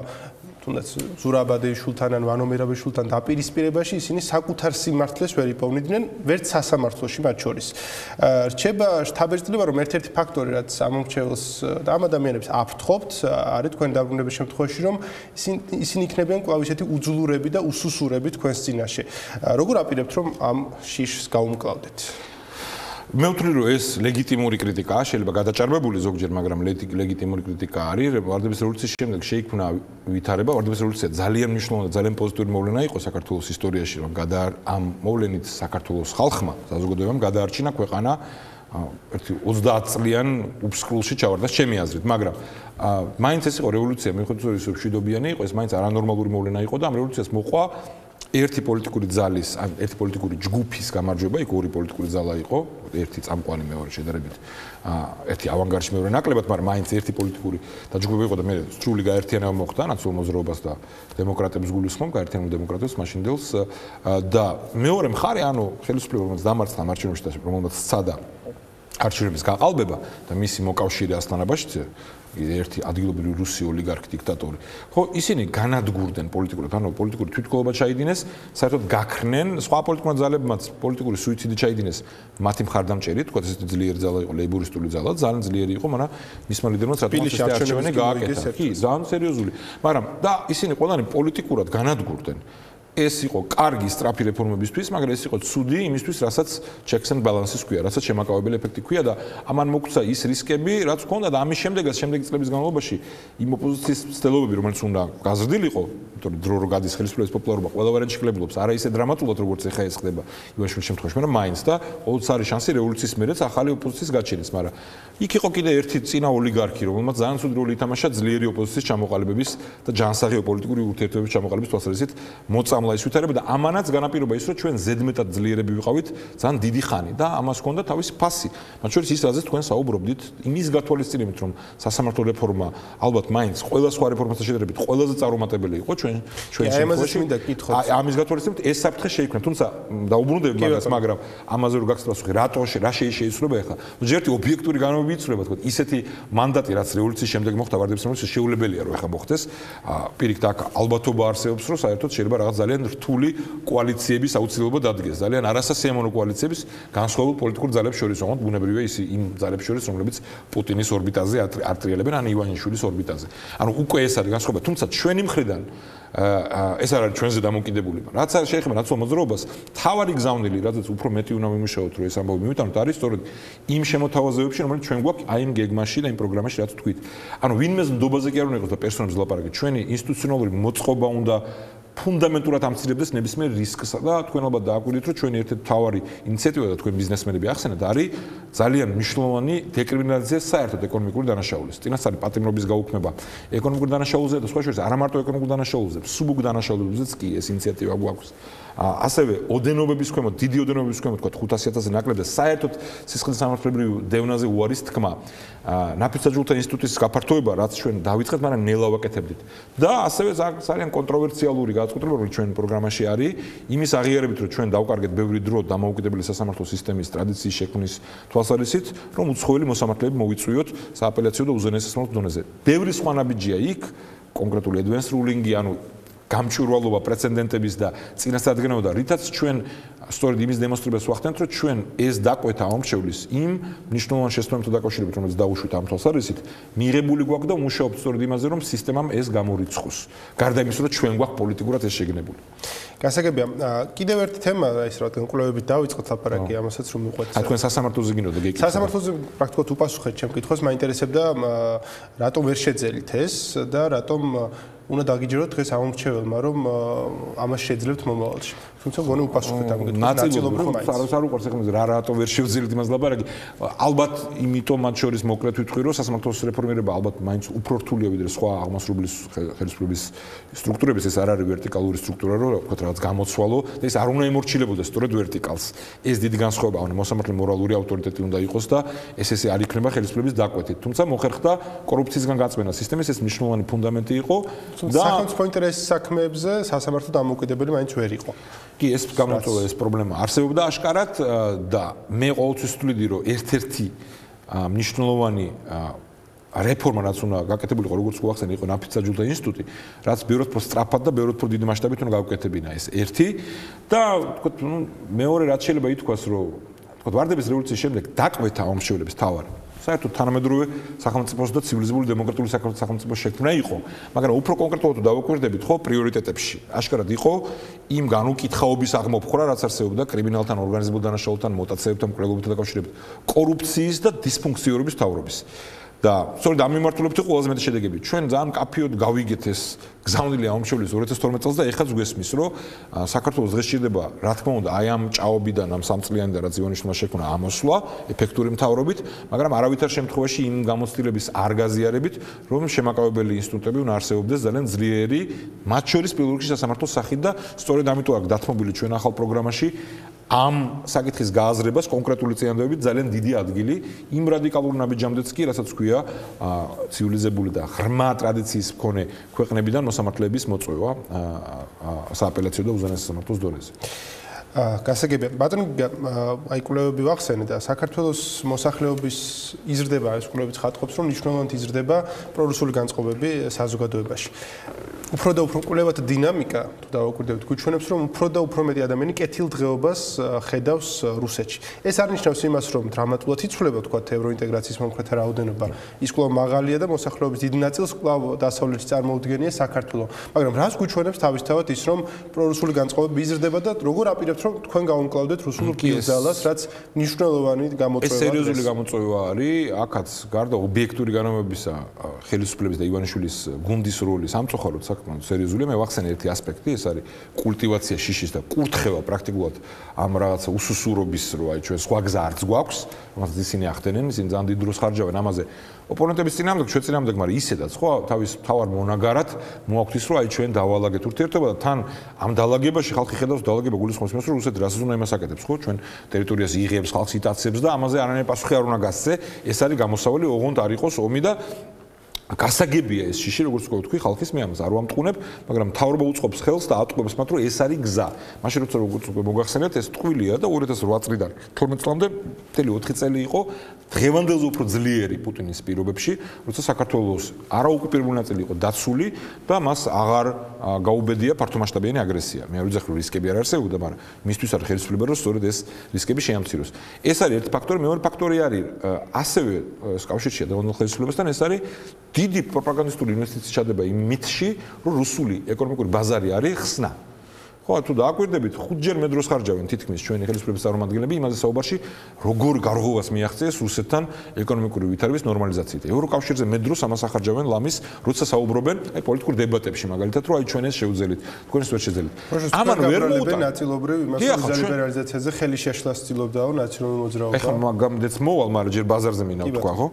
თუნდაც ზურაბადეიშვილთან ან ვანო მერაბეიშვილთან დაპირისპირებაში ისინი საკუთარ სიმართლეს ვერ იპოვნიდნენ, ვერც სასამართლოში მათ შორის. რჩება შთაბეჭდილება, რომ ერთ-ერთი ფაქტორი, რაც ამომრჩეველს და ამ ადამიანებს აფრთხობთ, არის თქვენი დაბრუნების შემთხვევაში, რომ ისინი იქნებიან კვლავ ისეთი უძლურები და უსუსურები თქვენს წინაშე. როგორ აპირებთ, რომ ამ შიშს გაუმკლავდეთ? მე ვთვლი, რომ ეს ლეგიტიმური კრიტიკაა, შეიძლება გადაჭარბებული ზოგჯერ, მაგრამ ლეგიტიმური კრიტიკა არის. ვარდების რევოლუციის შემდეგ შეიქმნა ვითარება, ვარდების რევოლუცია ძალიან მნიშვნელოვანი, ძალიან პოზიტიური მოვლენა იყო საქართველოს ისტორიაში, რომ ამ მოვლენით საქართველოს ხალხმა, საზოგადოებამ გადაარჩინა ქვეყანა ერთი 30 წლიან უბსკრულში ჩავარდა ჩემი აზრით, მაგრამ მაინც ეს იყო რევოლუცია, მიუხედავად იმისა, რომ მშვიდობიანი იყო, ეს მაინც არანორმალური მოვლენა იყო და ამ რევოლუციას მოყვა ერთი პოლიტიკური ძალის, ან ერთი პოლიტიკური ჯგუფის გამარჯვება, იქ ორი პოლიტიკური ძალა იყო, ერთი წამყვანი მეორე შედარებით. ერთი ავანგარდში მეორე ნაკლებად, მაგრამ მაინც ერთი პოლიტიკური დაჯგუფება იყო და მე სრული გაერთიანება მოხდა ნაციონალურ მოძრაობას და დემოკრატებს გულისხმობ, გაერთიანებულ დემოკრატებს მაშინდელს და მეორე მხარე, ანუ ხელისუფლება, რომელიც დამარცხდა ამ არჩევნებში და რომელმაც სცადა არჩევნების გაყალბება და მისი მოკავშირე ასთანაბაშიძე ერთი ადგილობრივი რუსი ოლიგარქი დიქტატორი. ხო, ისინი განადგურდნენ პოლიტიკურად, ანუ პოლიტიკური თვითმკვლელობა ჩაიდინეს, საერთოდ გაქრნენ, სხვა პოლიტიკურმა ძალებმაც პოლიტიკური სუიციდი ჩაიდინეს მათი მხარდამჭერი, თქვა ესეთი ძლიერი ძალა იყო, ლეიბორისტული ძალა, ძალიან ძლიერი იყო, მაგრამ მისმა ლიდერმა რატომაც ეს არჩევნები გააკეთა. კი, ძალიან სერიოზული. მაგრამ და ისინი ყველანი პოლიტიკურად განადგურდნენ. ეს იყო კარგი სწრაფი რეფორმებისთვის, მაგრამ ეს იყო ცუდი იმისთვის, რასაც checks and balances ქვია, რასაც შემაკავებელი ეფექტი ქვია და ამან მოგვცა ის რისკები, რაც ჰქონდა და ამის შემდეგაც შემდეგი წლების განმავლობაში იმ ოპოზიციის მცდელობები, რომელიც უნდა გაზრდილიყო, იმიტომ რომ დრო რო გადის ხელისუფლების პოპულარობა ყველა ვარიანტში ხლებულობს, არა ისე დრამატულად როგორც ეხა ეს ხდება ივანიშვილის შემთხვევაში, მაგრამ მაინც და ყოველთვის არის შანსი რევოლუციის მერეც ახალი ოპოზიციის გაჩენის, მაგრამ იქ იყო კიდე ერთი წინა ოლიგარქი, რომელმაც ძალიან ცუდი როლი ითამაშა ძლიერი ოპოზიციის ჩამოყალიბების და ჯანსაღი პოლიტიკური ურთიერთობების ჩამოყალიბების თვალსაზრისით მოწამლა ის ვითარება და ამანაც განაპირობა ის, რომ ჩვენ ზედმეტად ძლიერები ვიყავით ძალიან დიდი ხანი და ამას ჰქონდა თავისი ფასი. მათ შორის ის, რაზეც თქვენ საუბრობდით, იმის გათვალისწინებით, რომ სასამართლო რეფორმა ალბათ მაინც ყველა სხვა რეფორმასთან შედარებით ყველაზე წარუმატებელი იყო ჩვენ შემთხვევაში. ამის გათვალისწინებით ეს საფრთხე შეიქმნა, თუმცა დაუბრუნდები მაგას, მაგრამ ამაზე რო გაგცნობს, რატო რა შეიცვლება ახლა? ჯერტი ობიექტური განმავლობა იცვლება, თქო, ისეთი მანდატი, რაც რევოლუციის შემდეგ მოხდა ვარდების რევოლუციის შეუძლებელია, რომ ახლა მოხდეს. პირიქით აქ ალბათობა არსებობს, რომ საერთოდ შეიძლება რაღაც ძალიან რთული კოალიციების აუცილებლობა დადგეს. ძალიან არასასიამოვნო კოალიციების განსხვავებულ პოლიტიკურ ძალებს შორის, თუმცა ბუნებრივია ის იმ ძალებს შორის, რომლებიც პუტინის ორბიტაზე არტრიელებენ, ან ივანიშვილის ორბიტაზე. ანუ უკვე ეს არის განსხვავება, თუმცა ჩვენი მხრიდან ეს არ არის ჩვენზე დამოკიდებული, რაც არ შეეხება ნაციონალურ მოძრაობას, თავარი გზავნილი, რადგან უფრო მეტი უნდა ვიმუშაოთ, რომ ეს ამბავი მივიტანოთ, არის სწორედ იმ შემოთავაზებებში, რომელიც ჩვენ გვაქვს აი იმ გეგმაში და იმ პროგრამაში, რაც თქვით. ანუ ვინმეს ნდობაზე კი არ უნდა იყოს და პერსონაჟს ლაპარაკი, ჩვენი ინსტიტუციონალური მოწყობა უნდა ფუნდამენტურად ამცირებდეს ნებისმიერ რისკსა და თქვენ ალბათ დააკვირდით, რომ ჩვენი ერთ-ერთი მთავარი ინიციატივა და თქვენ ბიზნესმენები ახსენეთ, არის ძალიან მნიშვნელოვანი დეკრიმინალიზაცია საერთოდ ეკონომიკური დანაშაულის. წინასწარი პატიმრობის გაუქმება ეკონომიკური დანაშაულზე და სხვა შორის არა მარტო ეკონომიკურ დანაშაულზე, სუბუქ დანაშაულებზეც კი ეს ინიციატივა გვაქვს. ასევე ოდენობების ქვემოთ, დიდი ოდენობების ქვემოთ, თქვა 500.000-ზე ნაკლებ და საერთოდ სისხლის სამართლებრივ დევნაზე უარის თქმა. ნაფიცაჯულთა ინსტიტუტის გაფართოება, რაც ჩვენ დავიწყეთ, მაგრამ ნელა ვაკეთებდით. და ასევე ძალიან კონტროვერსიალური გადაწყვეტილება, რომ ჩვენ პროგრამაში არის, იმის აღიარებით, რომ ჩვენ დავკარგეთ ბევრი დრო დამოუკიდებელი სასამართლო სისტემის ტრადიციის შექმნის თვალსაზრისით, რომ უცხოელი მოსამართლეები მოვიწვიოთ სააპელაციო და უზენაეს სასამართლო დონეზე. ბევრი სხვა ნაბიჯია იქ, კონკრეტული advanced ruling-ი, ანუ გამჭვირვალობა პრეცედენტების და წინასაადგენობა და რითაც ჩვენ სწორედ იმის დემონსტრირებას ვახდენთ, რომ ჩვენ ეს დაკვეთა ამომრჩევლის იმ მნიშვნელოვან შესაბამისთან დაკავშირებით, რომელიც დაუშვით ამ თვალსაზრისით, მიღებული გვაქვს და მუშაობთ სწორედ იმაზე, რომ სისტემამ ეს გამორიცხოს. გარდა იმისა, რომ ჩვენ გვაქვს პოლიტიკურად ეს შეგნებული. გასაგებია, კიდევ ერთი თემა, ის რა თქმა უნდა, კვლევებით დავიწყოთ ლაპარაკი ამასაც, რომ მიყვეთ. თქვენ სასამართლოზე გინდოდა გეკითხა. სასამართლოზე პრაქტიკულად უპასუხეთ ჩემ კითხვას, მაინტერესებდა რატომ ვერ შეძელით ეს და რატომ უნდა დაგიჯეროთ დღეს ამომრჩეველმა, რომ ამას შეძლებთ მომავალში. თუმცა გონი უპასუხეთ ამ კითხვას. ნაწილობრივ არ უყურს ახლა რა რატო ვერ შევძელით იმას ლაპარაკი. ალბათ იმიტომ მათ შორის მოკლედ ვიტყვი, რომ სასამართლოს რეფორმირება ალბათ მაინც უფრო რთულია ვიდრე სხვა აღმასრულებლის ხელისუფლების სტრუქტურების. ეს არ არის ვერტიკალური სტრუქტურა, რომ ვთქვათ რაღაც გამოცვალო და ეს არ უნდა ემორჩილებოდეს სწორედ ვერტიკალს. ეს დიდი განსხვავება, ანუ მოსამართლე მორალური ავტორიტეტი უნდა იყოს და ეს არ იქნება ხელისუფლების დაკვეთით. თუმცა მოხერხდა კორუფციისგან გაწმენა სისტემის, ეს მნიშვნელოვანი ფუნდამენტი იყო. და სახელმწიფო ინტერესის საქმეებზე სასამართლო დამოუკიდებელი მაინც ვერ იყო. კი, ეს გამოწვევა ეს პრობლემა არსებობდა აშკარად და მე ყოველთვის ვთვლიდი, რომ ერთ-ერთი მნიშვნელოვანი რეფორმა რაც უნდა გაკეთებულიყო, როგორც გვახსენე, იყო ნაფიცაჯულთა ინსტიტუტი, რაც ბევრად უფრო სწრაფად და ბევრად უფრო დიდი მასშტაბით უნდა გავუკეთებინა ეს ერთი და ვთქვათ, მეორე რაც შეიძლება ითქვას, რომ ვთქვათ, ვარდების რევოლუციის შემდეგ დაკვეთა ამომრჩევლების თავარი საერთოდ თანამედროვე სახელმწიფოს და ცივილიზებული დემოკრატიული სახელმწიფოს შექმნა იყო, მაგრამ უფრო კონკრეტულად დავაკვირდებით, ხო, პრიორიტეტებში. აშკარად იყო იმ განუკითხაობის აღმოფხვრა, რაც არსებობდა კრიმინალთან, ორგანიზებულ დანაშაულთან, მოტაცებებთან, მკვლელობებთან დაკავშირებით, კორუფციის და დისფუნქციურობის თავრობის. და სწორედ ამ მიმართულებით იყო ყველაზე მეტი შედეგები. ჩვენ ძალიან კაფეოდ გავიგეთ ეს გზავნილი ამშობლის 2012 წელს და ეხაც გვესმის, რომ საქართველოს დღეს ჭირდება, რა თქმა უნდა, აი ამ ჭაობიდან, ამ სამწლიანიდან რაც ივანიშვილმა შექმნა ამოსვლა, ეფექტური მთავრობით, მაგრამ არავითარ შემთხვევაში იმ გამოცდილების არ გაზიარებით, რომ შემაკავებელი ინსტიტუტები უნდა არსებობდეს ძალიან ძლიერი, მათ შორის პირველ რიგში სასამართლოს სახით და სწორედ ამიტომ აქ დათმობილი ჩვენ ახალ პროგრამაში ამ საკითხის გააზრებას კონკრეტული წინადადებით ძალიან დიდი ადგილი იმ რადიკალურ ნაბიჯამდეც კი, რასაც ქვია ცივილიზებული და ღრმა ტრადიციის მქონე ქვეყნებიდან მოსამართლეების მოწვევა სააპელაციო და უზენაეს სასამართლოს დონეზე. გასაგებია, ბატონო, აი კვლევები ვახსენე და საქართველოს მოსახლეობის იზრდება, ეს კვლევებიც ხატყობს, რომ მნიშვნელოვნად იზრდება პრორუსული განწყობები საზოგადოებაში. უფრო და უფრო კვლევათა დინამიკა, თუ დავაკვირდებით, გვიჩვენებს, რომ უფრო და უფრო მეტი ადამიანი კეთილდღეობას ხედავს რუსეთში. ეს არ ნიშნავს იმას, რომ დრამატულად იცვლება, თქვათ, ევროინტეგრაციის მომხრეთა რაოდენობა, ის კვლავ მაღალია და მოსახლეობის დიდი ნაწილს კვლავ დასავლეთში წარმოუდგენია საქართველო. მაგრამ რას გვიჩვენებს თავისთავად ის, რომ პრორუსული განწყობები იზრდება და როგორ აპირებთ, რომ თქვენ გავუმკლავდეთ რუსულ კილზალას, რაც მნიშვნელოვანი გამოწვევაა. ეს სერიოზული გამოწვევა არის, აქაც გარდა ობიექტური განმეორებისა, ხელისუფლების და ივანიშვილის გუნდის როლი სამწუხაროდ საკმაოდ სერიოზულია. მე ვახსენე ერთი ასპექტი, ეს არის კულტივაცია შიშის და კურთხევა პრაქტიკულად ამ რაღაცა უსუსურობის, რომ აი ჩვენ სხვა გზა არც გვაქვს, რომელსაც ისინი ახდენენ, ისინი ძალიან დიდ დროს ხარჯავენ ამაზე. ოპონენტების წინააღმდეგ, ჩვენ წინააღმდეგ, მაგრამ ისედაც ხო თავის თავარ მონაგარად მოაქვს ის, რომ აი ჩვენ დავალაგეთ ურთიერთობა და თან ამ დაალაგებაში ხალხი ხედავს დაალაგება გულისხმობს იმას, რომ რუსეთი რასაც უნდა იმას აკეთებს, ხო? ჩვენ ტერიტორიას იღებს, ხალხს იტაცებს და ამაზე არანაირი პასუხი არ უნდა გასცე. ეს არის გამოსავალი, ოღონდ არ იყოს ომი და გასაგებია ეს შიში, როგორც ვთქვი, ხალხის მე ამას არ ვამტყუნებ, მაგრამ მთავრობა უწყობს ხელს და ატყუებს მათ, რომ ეს არის გზა. მაშინ როცა როგორც მოგახსენეთ, ეს ტყუილია და 2008 წლიდან 12 წლამდე მთელი 4 წელი იყო დღევანდელზე უფრო ძლიერი პუტინის პირობებში, როცა საქართველოს არაოკუპირებული ნაწილი იყო დაცული და მას აღარ გაუბედია ფართომასშტაბიანი აგრესია. მე არ ვიძახი, რომ რისკები არ არსებობდა, მაგრამ მისთვის არის ხელისუფლება, რომ სწორედ ეს რისკები შეამციროს. ეს არის ერთი ფაქტორი, მეორე ფაქტორი არის ასევე ეს კავშირშია დღევანდელ ხელისუფლებასთან, ეს არის დიდი პროპაგანდისტული ინვესტიციის ჩადება იმ მითში, რომ რუსული ეკონომიკური ბაზარი არის ხსნა. ხო, თუ დააკვირდებით, 5ჯერ მე დროს ხარჯავენ თითქმის ჩვენი ხელისუფლების წარმომადგენლები იმაზე საუბარში, როგორ გარღვევას მიაღწიეს რუსეთთან ეკონომიკური ვითარების ნორმალიზაციით. ევროკავშირზე მე დროს ამას ახარჯავენ ლამის, როცა საუბრობენ აი პოლიტიკურ დებატებში, მაგალითად, რომ აი ჩვენ ეს შევძელით, თქვენ ეს ვერ შეძელით. ამან ვერ მოუტან ნაწილობრივ იმას, რომ ლიბერალიზაციაზე ხელი შეშლას ცდილობდაო ნაციონალური მოძრაობა. ეხლა მაგამდეც მოვალ, მაგრამ ჯერ ბაზარზე მინდა ვთქვა, ხო?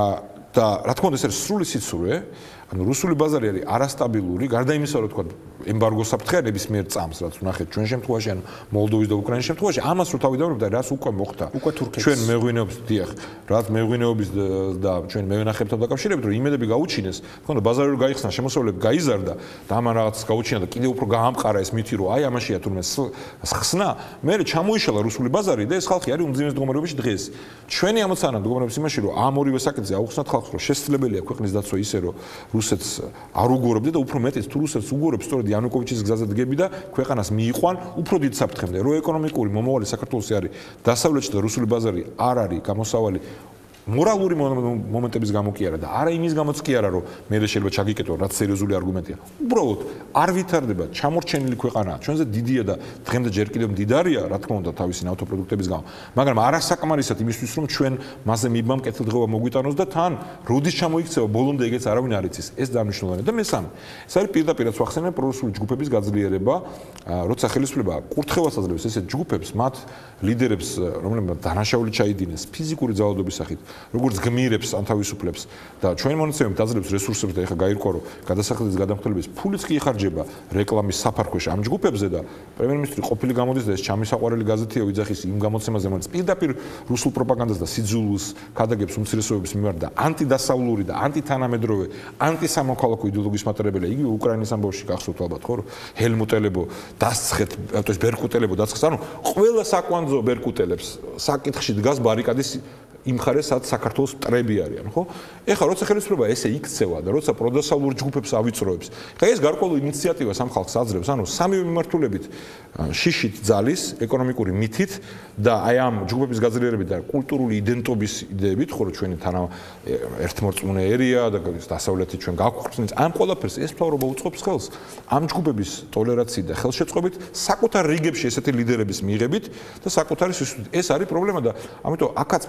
და რა თქმა უნდა ეს არის სრული სიცრუე, ანუ რუსული ბაზარი არის არასტაბილური, გარდა იმისა, რომ თქვა ემბარგოს საფრთხე ნებისმიერ წამს, რაც ვნახეთ ჩვენ შემთხვევაში, ანუ მოლდოვის და უკრაინის შემთხვევაში, ამას რო თავი დავუბრუნდა, რას უკვე მოხდა. ჩვენ მეღვინეობის, დიახ, რაც მეღვინეობის და ჩვენ მევენახებთან დაკავშირებით, რომ იმედები გაუჩინეს, თქო, ბაზარი რო გაიხსნა, შემოსავლები გაიზარდა და ამან რაღაც გაუჩინა და კიდევ უფრო გაამყარა ეს მითი, რომ აი ამაშია თურმე ხსნა, მე ჩამოიშალა რუსული ბაზარი და ეს ხალხი არის უმძიმეს მდგომარეობაში დღეს. ჩვენი ამოცანა მდგომარეობის იმაში, რომ ამ ორივე საკითხზე აუხსნათ ხალხს, რომ შესაძლებელია ქვეყნის დაცვა ისე, რომ რუსეთს არ უგორებდა და უფრო მეტიც თუ რუსეთს უგორებს, სწორედ იანუკოვიჩის გზაზე დგები და ქვეყანას მიიყვან უფრო დიდ საფრთხემდე. რო ეკონომიკური მომავალი საქართველოსი არის დასავლეთში და რუსული ბაზარი არ არის გამოსავალი მორალური მომენტების გამო კი არა და არა იმის გამოც კი არა, რომ მე შეიძლება ჩაგიკეთო, რაც სერიოზული არგუმენტია. უბრალოდ არ ვითარდება, ჩამორჩენილი ქვეყანაა. ჩვენზე დიდია და დღემდე ჯერ კიდევ მდიდარია, რა თქმა უნდა, თავისი ნავთობპროდუქტების გამო. მაგრამ არასაკმარისად იმისთვის, რომ ჩვენ მასზე მიბამ კეთილდღეობა მოგვიტანოს და თან როდის ჩამოიქცევა ბოლომდე ეგეც არავინ არ იცის. ეს დანიშნულოვანია და მესამე. ეს არის პირდაპირაც ვახსენე პრორუსული ჯგუფების გაძლიერება, როცა ხელისუფლება კურთხევას აძლევს ესეთ ჯგუფებს, მათ ლიდერებს, რომლებმაც დანაშაული ჩაიდინეს ფიზიკური ძალადობის სახით, როგორც გმირებს ან თავისუფლებს და ჩვენი მონაცემებით აძლევს რესურსებს და ეხა გაირკვა, რომ გადასახადის გადამხდელების ფულიც კი იხარჯება რეკლამის საფარქვეში ამ ჯგუფებზე და პრემიერ-მინისტრი ყოფილი გამოდის და ეს ჩამისაყვარელი გაზეთია ვიძახის იმ გამოცემაზე, რომელიც პირდაპირ რუსულ პროპაგანდას და სიძულვილს ქადაგებს უმცირესობების მიმართ და ანტიდასავლური და ანტითანამედროვე, ანტისამოქალაქო იდეოლოგიის მატარებელია. იგივე უკრაინის ამბავში გახსოვთ ალბათ, ხო, რომ ჰელმუტელებო დასცხეთ, ეს ბერკუტელებო დასცხეს, ანუ ყველა საკვანძო ბერკუტელებს საკითხში დგას ბარიკადის იმ ხარეს, სადაც საქართველოს მტრები არიან, ხო? ეხლა როცა ხელისუფლება ესე იქცევა და როცა პროდასავლურ ჯგუფებს ავიწროებს, ხა ეს გარკვეულ ინიციატივას ამ ხალხს აძლევს, ანუ სამივე მიმართულებით შიშით ძალის, ეკონომიკური მითით და აი ამ ჯგუფების გაძლიერებით და კულტურული იდენტობის იდეებით, ხო, რომ ჩვენი თანა ერთმორწმუნე ერია და დასავლეთი ჩვენ გავხსნით, ამ ყველაფერს ეს მთავრობა უწყობს ხელს. ამ ჯგუფების ტოლერაციით და ხელშეწყობით საკუთარ რიგებში ესეთი ლიდერების მიღებით და საკუთარი სისუსტით. ეს არის პრობლემა და ამიტომ აქაც მე მიმაჩნია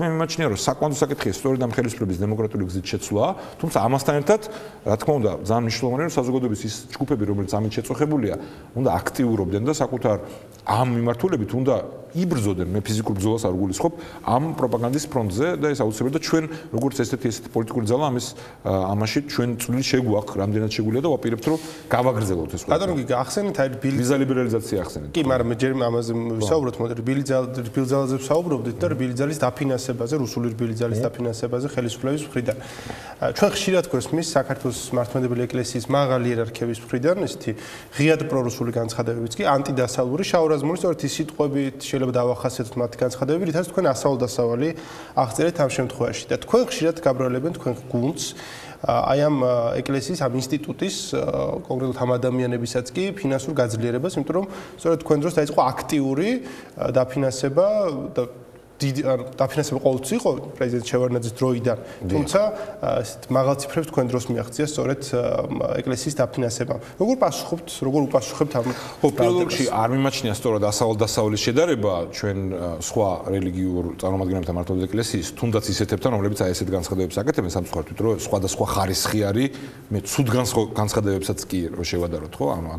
მიიჩნია, რომ საკმაოდ საკითხია სწორედ ამ ხელისუფლების დემოკრატიული გზით შეცვლა, თუმცა ამასთან ერთად, რა თქმა უნდა, ძალიან მნიშვნელოვანია, რომ საზოგადოების ის ჯგუფები, რომელიც ამით შეწუხებულია, უნდა აქტიურობდნენ და საკუთარ ამ მიმართულებით უნდა იბრძოდნენ, მე ფიზიკურ ბრძოლას არ გულისხმობ, ამ პროპაგანდის ფრონტზე და ეს აუცილებლად ჩვენ როგორც ესეთი პოლიტიკური ძალა ამაში ჩვენ წვლილი შეგვაქვს, რამდენად შეგვიძლია და ვაპირებთ რომ გავაგრძელოთ ეს ყველა. ბატონო, გახსენეთ აი ვიზა ლიბერალიზაცია ახსენეთ. კი, მაგრამ მე ჯერ ამაზე ვისაუბროთ, მაგრამ რბილი ძალაზე ვსაუბრობდით და რბილი ძალის დაფინანსებაზე, რუსული რბილი ძალის დაფინანსებაზე ხელისუფლების მხრიდან. ჩვენ ხშირად გვესმის საქართველოს მართლმადიდებელი ეკლესიის მაღალი იერარქიების მხრიდან ესეთი ღიად პრორუსული განცხადებებიც კი ანტიდასავლური შაურაზმული სწორედ ის სიტყვებით შეიძლება დავახასიათოთ მათი განცხადებები, რითაც თქვენ ასავალ-დასავალი აღწერეთ ამ შემთხვევაში და თქვენ ხშირად გაბრალებენ თქვენ გუნდს აი ამ ეკლესიის ამ ინსტიტუტის კონკრეტულად ამ ადამიანებისაც კი ფინანსურ გაძლიერებას, იმიტომ რომ სწორედ თქვენ დროს დაიწყო აქტიური დაფინანსება და დაფინანსება ყოველთვის იყო პრეზიდენტ შევარდნაძის დროიდან, თუმცა მაღალ ციფრებს თქვენ დროს მიაღწია სწორედ ეკლესიის დაფინანსებამ. როგორ უპასუხებთ ამ პირველში არ მიმაჩნია სწორად ასავალ-დასავლის შედარება ჩვენ სხვა რელიგიურ წარმომადგენლებთან მართლმადიდებელი ეკლესიის, თუნდაც ისეთებთან, რომლებიც აი ესეთ განცხადებებს აკეთებენ, სამწუხაროდ, რომ სხვადასხვა ხარისხი არის, მე ცუდ განცხადებებსაც კი რო შევადაროთ, ხო? ანუ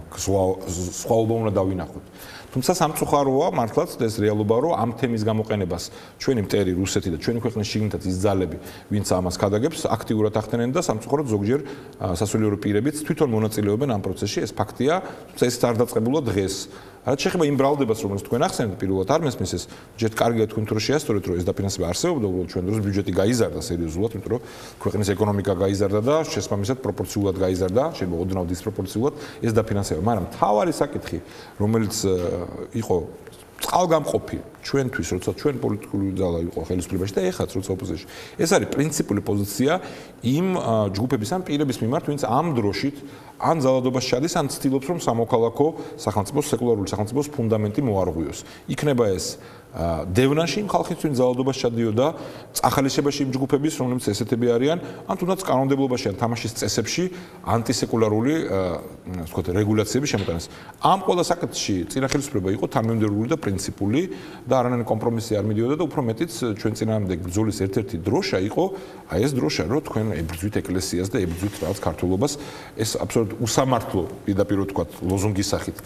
სხვაობა უნდა დავინახოთ. თუმცა სამწუხაროა მართლაც ეს რეალობა, რომ ამ თემის გამოყენებას ჩვენი მტერი რუსეთი და ჩვენი ქვეყნის შიგნითაც ის ძალები, ვინც ამას ქადაგებს, აქტიურად ახდენენ და სამწუხაროდ ზოგჯერ სასულიერო პირებიც თვითონ მონაწილეობენ ამ პროცესში, ეს ფაქტია, თუმცა ეს არ დაწყებულა დღეს. რაც შეეხება იმ ბრალდებას, რომელიც თქვენ ახსენეთ, პირველად არ მესმის ეს, ჯერ კარგია თქვენ თუ რომ შეასწორეთ, რომ ეს დაფინანსება არსებობდა, უბრალოდ ჩვენ დროს ბიუჯეტი გაიზარდა სერიოზულად, იმიტომ რომ ქვეყნის ეკონომიკა გაიზარდა და შესაბამისად პროპორციულად გაიზარდა, შეიძლება ოდნავ დისპროპორციულად ეს დაფინანსება, მაგრამ მთავარი საკითხი, რომელიც იყო წყალგამყოფი ჩვენთვის, როცა ჩვენ პოლიტიკური ძალა იყო ხელისუფლებაში და ეხაც როცა ოპოზიციაში. ეს არის პრინციპული პოზიცია იმ ჯგუფების ან პირების მიმართ, ვინც ამ დროშით ან ძალადობას ჩადის, ან ცდილობს რომ სამოქალაქო სახელმწიფოს, სეკულარული სახელმწიფოს ფუნდამენტი მოარღვიოს. იქნება ეს დევნაში იმ ხალხის ვინც ძალადობას ჩადიოდა, წახალისებაში იმ ჯგუფების, რომლებიც ესეთები არიან, ან თუნდაც კანონმდებლობაში ან თამაშის წესებში ანტისეკულარული, ასე ვთქვათ, რეგულაციები შემოტანეს. ამ ყველა საკითხში წინა ხელისუფლება იყო თანმიმდევრული და პრინციპული და არანაირი კომპრომისი არ მიდიოდა და უფრო მეტიც ჩვენ წინააღმდეგ ბრძოლის ერთ-ერთი დროშა იყო, აი ეს დროშა, რომ თქვენ ებრძვით ეკლესიას და ებრძვით რაღაც ქართულობას, ეს აბსოლუტურად უსამართლო პირდაპირ ვთქვათ, ლოზუნგის სახით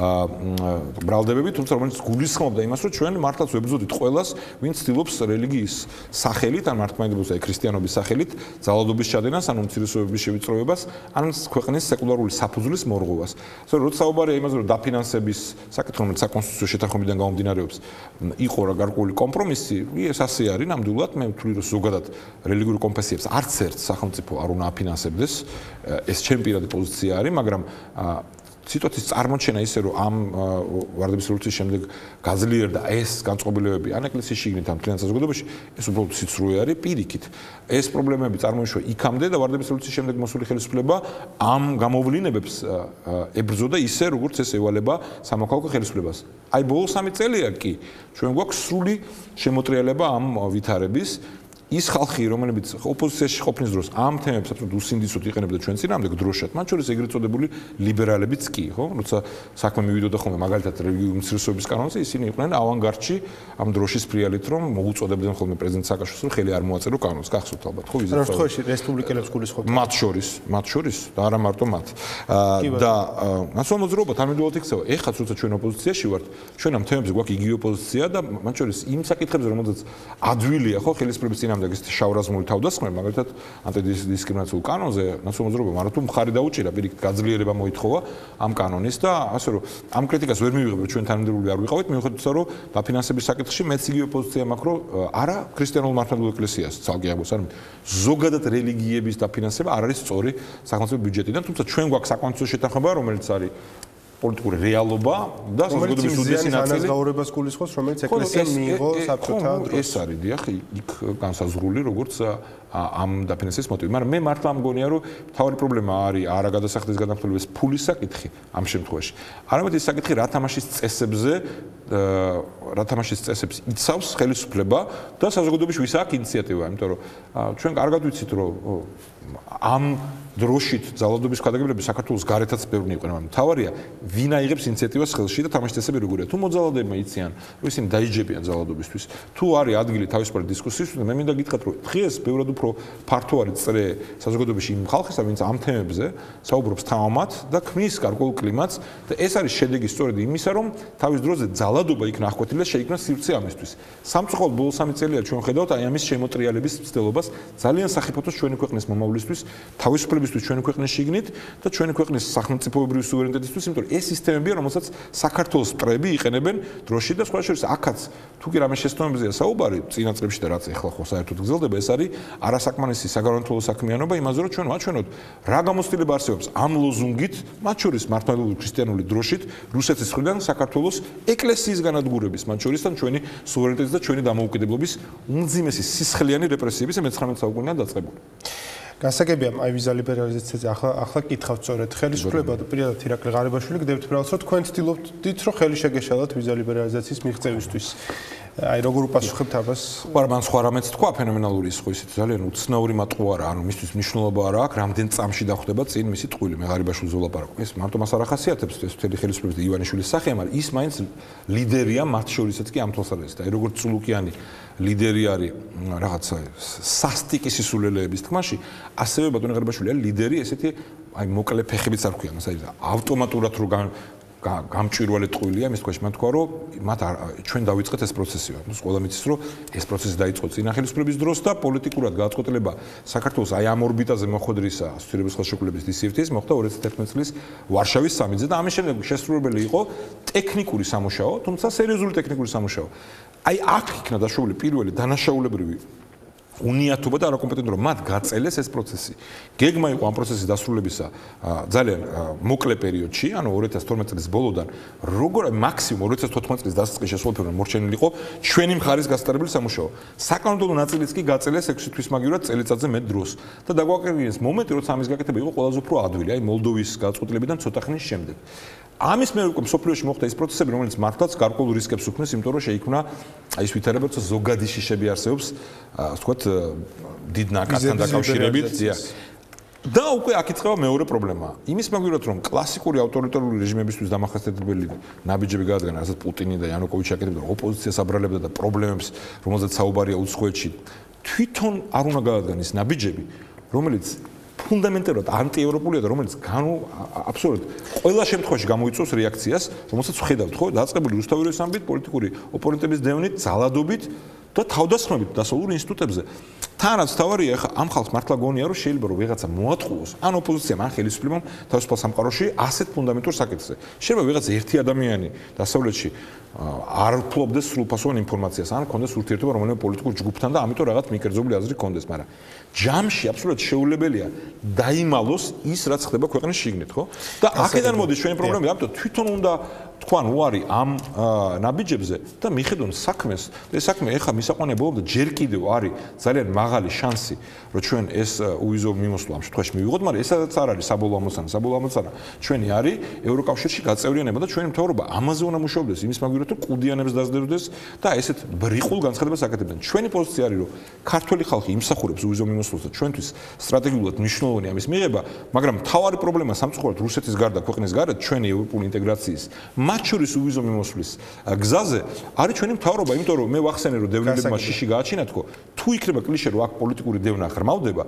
ბრალდებები, თუმცა რომელიც გულისხმობდა იმას, რომ ჩვენ მართლაც ვებრძოდით ყველას, ვინც ცდილობს რელიგიის სახელით, ან მართლმადიდებლობის, აი ქრისტიანობის სახელით, ძალადობის ჩადენას, ან უმცირესობების შევიწროებას, ან ქვეყნის სეკულარული საფუძვლის მორღვევას. ასე რომ, როცა საუბარია იმაზე, რომ დაფინანსების საკითხი, რომელიც საკონსტიტუციო შეთანხმებიდან გამომდინარეობს, იყო რა გარკვეული კომპრომისი, ეს ასე არის, ნამდვილად მე ვთვლი, რომ ზოგადად რელიგიურ კონფესიებს არც ერთ სახელმწიფო არ უნდა აფინანსებდეს, ეს ჩემი პირადი პოზიცია არის, მაგრამ სიტუაციის წარმოჩენა ისე რომ ამ ვარდების რევოლუციის შემდეგ გაძლიერდა ეს განწყობილებები ან ეკლესიის შიგნით ან მთლიან საზოგადოებაში, ეს უბრალოდ სიცრუე არის პირიქით. ეს პრობლემები წარმოიშვა იქამდე და ვარდების რევოლუციის შემდეგ მოსული ხელისუფლება ამ გამოვლინებებს ებრძოდა ისე როგორც ეს ევალება სამოქალაქო ხელისუფლებას. აი ბოლო 3 წელია კი ჩვენ გვაქვს სრული შემოტრიალება ამ ვითარების. ის ხალხი, რომელებიც ოპოზიციაში ყოფნის დროს ამ თემებს აბსოლუტურად უსინდისოდ იყენებდა ჩვენ წინააღმდეგ დროშად, მათ შორის ეგრეთ წოდებული ლიბერალებიც კი, ხო? როცა საქმე მივიდოდა ხოლმე მაგალითად რელიგიური უმცირესობების კანონზე, ისინი იყვნენ ავანგარდში ამ დროშის ფრიალით, რომ მოუწოდებდნენ ხოლმე პრეზიდენტ სააკაშვილს, რომ ხელი არ მოაწერო კანონს, გახსოვთ ალბათ, ხო? ამ შემთხვევაში რესპუბლიკელებს გულისხმობთ. მათ შორის და არა მარტო მათ. და ნაციონალურ მოძრაობა თანმიმდევრულად იქცევა. ეხაც როცა ჩვენ ოპოზიციაში ვართ, ჩვენ ამ თემებზე გვაქვს იგივე პოზიცია და მათ შორის იმ საკითხებზე, რომელზეც ადვილია, ხო, ხელისუფლების წინააღმდეგ ეს შაურაზმული თავდასხმები, მაგალითად ანტიდისკრიმინაციულ კანონზე ნაციონალურ მოძრაობამ არათუ მხარი დაუჭირა, პირიქით გაძლიერება მოითხოვა ამ კანონის და ასე რომ ამ კრიტიკას ვერ მივიღებთ ჩვენ თანმიმდევრული არ ვიყავით, მიუხედავად იმისა, რომ დაფინანსების საკითხში მეც იგივე პოზიცია მაქვს, რომ არა ქრისტიანულ მართლმადიდებლურ ეკლესიას ცალკე აღგვას არ ზოგადად რელიგიების დაფინანსება არ არის სწორი სახელმწიფო ბიუჯეტიდან, თუმცა ჩვენ გვაქვს საკონსტიტუციო შეთანხმება, რომელიც არის პოლიტიკური რეალობა და საზოგადოების უდიდესი ნაწილი განსაზღვრებას გულისხმობს, რომელიც ეკლესიამ მიიღო საბჭოთა დროს. ეს არის, დიახ, იქ განსაზღვრული როგორც ამ დაფინანსების მოტივი, მაგრამ მე მართლა მგონია, რომ თავი პრობლემა არის არა გადასახადის განახორციელების ფულის საკითხი ამ შემთხვევაში. არამედ ის საკითხი რა თამაშის წესებზე რა თამაშის წესებს იცავს ხელისუფლება და საზოგადოების ვის აქვს ინიციატივა, იმიტომ რომ ჩვენ კარგად ვიცით, რომ ამ დროშით ძალადობის ქადაგებლები საქართველოს გარეთაც ბევრი იყვნენ, მაგრამ თავარია ვინ აიღებს ინიციატივას ხელში და თამაშის წესები როგორია. თუ მოძალადებმა იციან, რომ ისინი დაიჯებიან ძალადობისთვის, თუ არის ადგილი თავისუფალი დისკუსიისთვის, მე მინდა გითხრათ, რომ დღეს ბევრად უფრო ფართო არის წრე საზოგადოებაში იმ ხალხისა, ვინც ამ თემებზე საუბრობს თავამად და ქმნის გარკვეულ კლიმატს და ეს არის შედეგი სწორედ იმისა, რომ თავის დროზე ძალადობა იქნა აღკვეთილი და შეიქმნა სივრცე ამისთვის. სამწუხაროდ ბოლო 3 წელია ჩვენ ხედავთ აი ამის შემოტრიალების ცდილობას ძალიან სახიფათოს ჩვენი ქვეყნის მომავლისთვის, თავისუფლებისთვის ჩვენი ქვეყნის შიგნით და ჩვენი ქვეყნის სახელმწიფოებრივი სუვერენიტეტისთვის, იმიტომ რომ ეს სისტემებია, რომელსაც საქართველოს მტრები იყენებენ დროში და სხვა შორის აქაც თუ კი რამე შეცდომებზეა საუბარი წინა წლებში და რაც ეხლა ხო საერთოდ გრძელდება, ეს არის არასაკმარისი საგანმანათლებლო საქმიანობა იმაზე, რომ ჩვენ ვაჩვენოთ რა გამოცდილება არსებობს ამ ლოზუნგით, მათ შორის მართლმადიდებლური ქრისტიანული დროშით, რუსეთის მხრიდან საქართველოს ეკლესიის განადგურების, მათ შორისთან ჩვენი სუვერენიტეტის და ჩვენი დამოუკიდებლობის უმძიმესი სისხლიანი რეპრესიების 19 საუკუნიდან დაწყებული. გასაგებია აი ვიზა ლიბერალიზაციაზე ახლა კითხავთ სწორედ ხელისუფლება და პირადად ირაკლი ღარიბაშვილი გდებით ბრალს რომ თქვენ ცდილობთ რომ ხელი შეგეშალოთ ვიზა ლიბერალიზაციის მიღწევისთვის. აი როგორ უპასუხებთ ამას? ვარ მან სხვა რამეც თქვა ფენომენალური ის ხო ისეთ ძალიან უცნაური მატყუა არა, ანუ მისთვის მნიშვნელობა არა აქვს, რამდენ წამში დახვდება წინ მისი ტყუილი, მე ღარიბაშვილს ვლაპარაკობ. ეს მარტო მას არ ახასიათებს ეს მთელი ხელისუფლების და ივანიშვილის სახე, მაგრამ ის მაინც ლიდერია მათ შორისაც კი ამ თვალსაზრისით. აი როგორც წულუკიანი ლიდერი არის რაღაცა სასტიკი სისულელეების თქმაში, ასევე ბატონი ღარიბაშვილი არის ლიდერი ესეთი აი მოკლე ფეხებიც არ ქვია, აი ავტომატურად რო გამჭვირვალე ტყუილია, იმის თქოში მან თქვა, რომ მათ ჩვენ დავიწყეთ ეს პროცესი. ნუ ყველა მიცის, რომ ეს პროცესი დაიწყო წინა ხელისუფლების დროს და პოლიტიკურად გააწყოტლება საქართველოს აი ამ ორბიტაზე მოხვედრისა ასოცირების ხელშეკრულების DCFT-ის მოხდა 2011 წლის ვარშავის სამიტზე და ამის შემდეგ შესრულებელი იყო ტექნიკური სამუშაო, თუმცა სერიოზული ტექნიკური სამუშაო. აი აქ იქნა დაშვებული პირველი დანაშაულებრივი უნიათობა და არაკომპეტენტობა მათ გაწელეს ეს პროცესი. გეგმა იყო ამ პროცესის დასრულებისა ძალიან მოკლე პერიოდში, ანუ 2012 წლის ბოლოდან, როგორ მაქსიმუმ 2014 წლის დასაწყისში შესაძლოა მორჩენილიყო ჩვენი მხარის გასტარებელი სამუშაო. საკანონმდებლო ნაწილიც კი გაწელეს 6 თვის მაგივრად წელიწადზე მეტ დროს და დაგვაკეთეს მომენტი, როცა ამის გაკეთება იყო ყველაზე უფრო ადვილი, აი მოლდოვის გაწყვეტილებიდან ცოტა ხნის შემდეგ. ამის მერე უკვე მსოფლიოში მოხდა ის პროცესები, რომელიც მართლაც გარკვეულ რისკებს უქმნის, იმიტომ რომ შეიქმნა აი ეს ვითარება, როცა ზოგადი შიშები არსებობს, ასე ვთქვათ, დიდ ნაკადთან დაკავშირებით, და უკვე აქ იწყება მეორე პრობლემა. იმის მაგივრად, რომ კლასიკური ავტორიტარული რეჟიმებისთვის დამახასიათებელი ნაბიჯები გაადგენა, რასაც პუტინი და იანუკოვიჩი აკეთებდა, ოპოზიციას აბრალებდა და პრობლემებს, რომელზეც საუბარია უცხოეთში, თვითონ არ უნდა გაადგან ის ნაბიჯები, რომელიც ფუნდამენტალურად ანტიევროპულია და რომელიც აბსოლუტურად ყველა შემთხვევაში გამოიწვევს რეაქციას, რომელსაც ვხედავთ, ხო, დაწყებული რუსთავის ამბით, პოლიტიკური ოპონენტების დევნით, ძალადობით და თავდასხმებით დასავლურ ინსტიტუტებზე. თანაც თავარია ხა ამ ხალხს მართლა გონია რომ შეიძლება რომ ვიღაცა მოატყუოს ან ოპოზიციამ ან ხელისუფლებამ თავისუფალ სამყაროში ასეთ ფუნდამენტურ საკითხზე. შეიძლება ვიღაცა ერთი ადამიანი დასავლეთში არ ფლობდეს სრულფასოვან ინფორმაციას, ან ქონდეს ურთიერთობა რომელიმე პოლიტიკურ ჯგუფთან და ამიტომ რაღაც მიკერძობილი აზრი ქონდეს, მაგრამ ჯამში აბსოლუტურად შეუძლებელია დაიმალოს ის რაც ხდება ქვეყნის შიგნით, ხო? და აქედან მოდის ჩვენი პრობლემა, ამიტომ თვითონ უნდა თქვან უარი ამ ნაბიჯებზე და მიხედონ საქმეს, ეს საქმე ეხა მისაყვანია ბოლომდე ჯერ კიდევ არის ძალიან მაღალი შანსი, რომ ჩვენ ეს უვიზო მიმოსვლა ამ შემთხვევაში მივიღოთ, მაგრამ ესაც არ არის საბოლოო ამოცანა, საბოლოო ამოცანა ჩვენი არის ევროკავშირში გაწევრიანება და ჩვენი მთავრობა ამაზე უნდა მუშაობდეს, იმის მაგივრად რომ კუდიანებს დაძლებდეს და ესეთ ბრიყულ განცხადებას აკეთებდნენ. ჩვენი პოზიცია არის რომ ქართველი ხალხი იმსახურებს უვიზო მიმოსვლას და ჩვენთვის სტრატეგიულად მნიშვნელოვანია ამის მიღება, მაგრამ მთავარი პრობლემა სამწუხაროდ რუსეთის გარდა ქვეყნის გარეთ ჩვენი ევროპული ინტეგრაციის მათ შორის უვიზო მიმოსვლის გზაზე არის ჩვენი მთავრობა, იმიტომ რომ მე ვახსენე რომ დევნილებმა შიში გააჩინათქო, თუ იქნება კლიშე რომ აქ პოლიტიკური დევნა ღრმავდება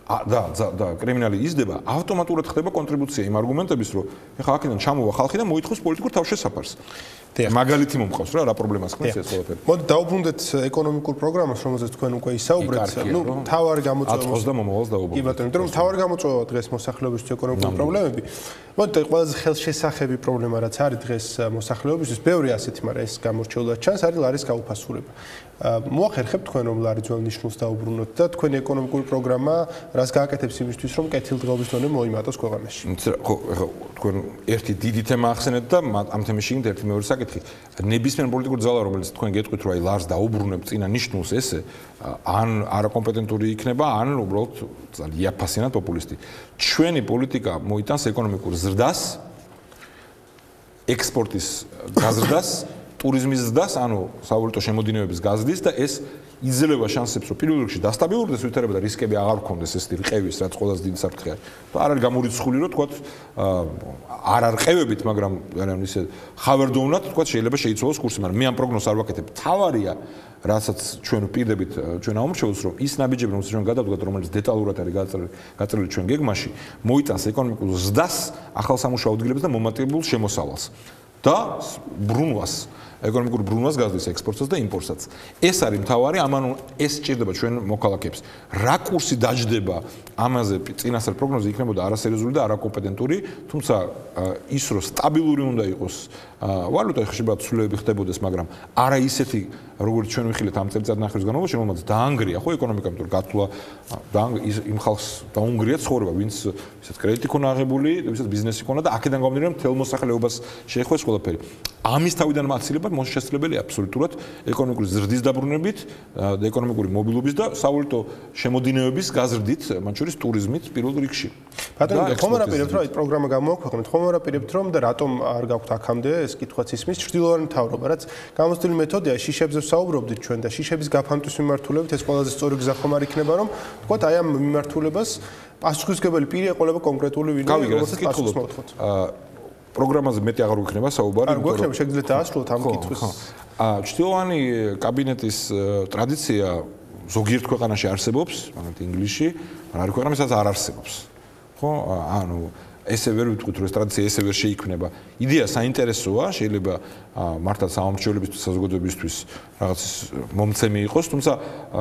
და კრიმინალი იზრდება, ავტომატურად ხდება კონტრიბუცია იმ არგუმენტების, რომ ეხლა აქედან ჩამოვა ხალხი და მოითხოვს პოლიტიკურ თავშესაფარს. მაგალითი მომყავს რა პრობლემას ხმის ეს ყველაფერი. მოდი დავუბრუნდეთ ეკონომიკურ პროგრამას, რომელზეც თქვენ უკვე ისაუბრეთ. ნუ თავარი გამოწვევა აწყოს და მომავალს დაუბრუნდეთ. კი ბატონო, იმიტომ რომ თავარი გამოწვევა დღეს მოსახლეობისთვის ეკონომიკური პრობლემები. მოდი ყველაზე ხელშესახები პრობლემა რაც არის დღეს მოსახლეობისთვის, ბევრი ასეთი, მაგრამ ეს გამორჩეულად ჩანს, არის ლარის გაუფასურება. მოახერხებთ თქვენ რომ ლარი ძველ ნიშნულს დაუბრუნოთ და თქვენი ეკონომიკური პროგრამა რას გააკეთებს იმისთვის, რომ კეთილდღეობის დონე მოიმატოს ქვეყანაში. ხო, ეხლა თქვენ ერთი დიდი თემა ახსენეთ და ამ თემის შიგნით ერთი მეორე საკითხი. ნებისმიერ პოლიტიკურ ძალა, რომელიც თქვენ გეტყვით, რომ აი ლარს დაუბრუნებ წინა ნიშნულს ესე, ან არაკომპეტენტური იქნება, ან უბრალოდ ძალიან იაფასიანად პოპულისტი. ჩვენი პოლიტიკა მოიტანს ეკონომიკურ ზრდას, ექსპორტის გაზრდას, ტურიზმის ზრდას, ანუ სავალუტო შემოდინებების გაზრდის და ეს იძლევა შანსებს, რომ პირველ რიგში დასტაბილურდეს ვითარება და რისკები აღარ გქონდეს ეს რყევის, რაც ყველაზე დიდი საფრთხე არის. არ არის გამორიცხული, რომ თქვათ არ არყევებით, მაგრამ ანუ ისე ხავერდოვნად თქვათ შეიძლება შეიცვალოს კურსი, მაგრამ მე ამ პროგნოზს არ ვაკეთებ. თავარია რასაც ჩვენ ვპირდებით ჩვენ აუმრჩევლს რომ ის ნაბიჯები რომელსაც ჩვენ გადავდგათ რომელიც დეტალურად არის გაწეული ჩვენ გეგმაში მოიტანს ეკონომიკურ ზრდას ახალ სამუშაო ადგილებს და მომატებულ შემოსავალს და ბრუნვას ეკონომიკურ ბრუნვას გაზრდის ექსპორტსაც და იმპორტსაც ეს არის მთავარი ამან ეს სჭირდება ჩვენ მოქალაქეებს რა კურსი დაждდება ამაზე წინასწარ პროგნოზი იქნებოდა არასერიოზული და არაკომპეტენტური თუმცა ის რომ სტაბილური უნდა იყოს ვალუტა ხშირად ცვლილებები ხდებოდეს მაგრამ არა ისეთი როგორც ჩვენ ვიხილეთ ამ წელიწადნახევრის განმავლობაში რომელმაც დაანგრია ხო ეკონომიკა იმიტომ რომ გათვლა იმ ხალხს დაუნგრია ცხოვრება ვინც ისეთ კრედიტი ქონა აღებული ვისაც ბიზნესი ქონა და აქედან გამომდინარე მთელ მოსახლეობას შეხვეს ყველაფერი ამის თავიდან მაცილება შესაძლებელია აბსოლუტურად ეკონომიკური ზრდის დაბრუნებით და ეკონომიკური მობილობის და სავალუტო შემოდინებების გაზრდით მათ შორის ტურიზმით პირველ რიგში ბატონო ხომ არ აპირებთ რომ აი პროგრამა გამოაქვეყნეთ ხომ არ აპირებთ რომ და რატომ არ გაქვთ აქამდე ეს კითხვაც ისმის ჩრდილოური მთავრობა რაც გამოცდილი მეთოდია შიშებზე საუბრობდით ჩვენ და შიშების გაფანტვის მიმართულებით ეს ყველაზე სწორი გზა ხომ არ იქნება რომ თქვათ აი ამ მიმართულებას პასუხისმგებელი პირი ეყოლება კონკრეტული ვინმე რომელსაც პასუხს მოთხოვთ პროგრამაზე მეტი აღარ გვიქნება საუბარი არ გვექნება შეგიძლიათ დაასრულოთ ამ კითხვის ჩრდილოვანი კაბინეტის ტრადიცია ზოგიერთ ქვეყანაში არსებობს მაგალითად ინგლისში მაგრამ არის ქვეყანა სადაც არ არსებობს ხო ანუ ესე ვერ ვიტყვით რომ ეს ტრადიცია ესე ვერ შეიქმნება იდეა საინტერესოა შეიძლება მართლაც სამომრჩეველებისთვის საზოგადოებისთვის რაღაც მომცემი იყოს თუმცა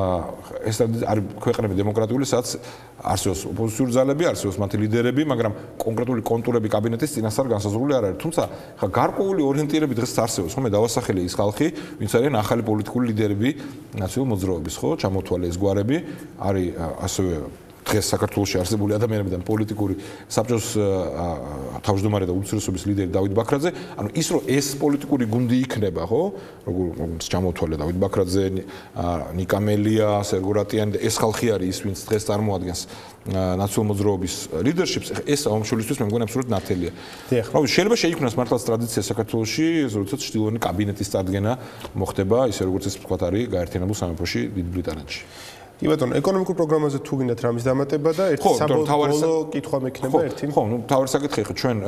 ეს არის ქვეყნები დემოკრატიული სადაც არსებობს ოპოზიციური ძალები არსებობს მათი ლიდერები მაგრამ კონკრეტული კონტურები კაბინეტის წინასწარ განსაზღვრული არ არის თუმცა ხა გარკვეული ორიენტირები დღეს არსებობს ხო მე დავასახელე ის ხალხი ვინც არიან ახალი პოლიტიკური ლიდერები ნაციონალურ მოძრაობის ხო ჩამოთვალე ეს გვარები არის ასევე დღეს საქართველოში არსებული ადამიანებიდან პოლიტიკური საბჭოს თავმჯდომარე და უმცირესობის ლიდერი დავით ბაქრაძე, ანუ ის რომ ეს პოლიტიკური გუნდი იქნება, ხო? როგორც ჩამოთვალე დავით ბაქრაძე, ნიკა მელია, სერგო რატიანი და ეს ხალხი არის ის, ვინც დღეს წარმოადგენს ნაციონალურ მოძრაობის ლიდერშიპს, ეს აუმშოლისთვის მე მგონი აბსოლუტურად ნათელია. რავი, შეიძლება შეიქმნას მართლაც ტრადიცია საქართველოში, როდესაც ჩრდილოური კაბინეტის წარდგენა მოხდება, ისე როგორც ეს თქვათ არის გაერთიანებულ სამეფოში დიდ ბრიტანეთში. კი ბატონო, ეკონომიკურ პროგრამაზე თუ გინდათ რამის დამატება და ერთი საბოლოო კითხვა მექნება ერთი. ხო, ნუ თავი საკითხი ხო ჩვენ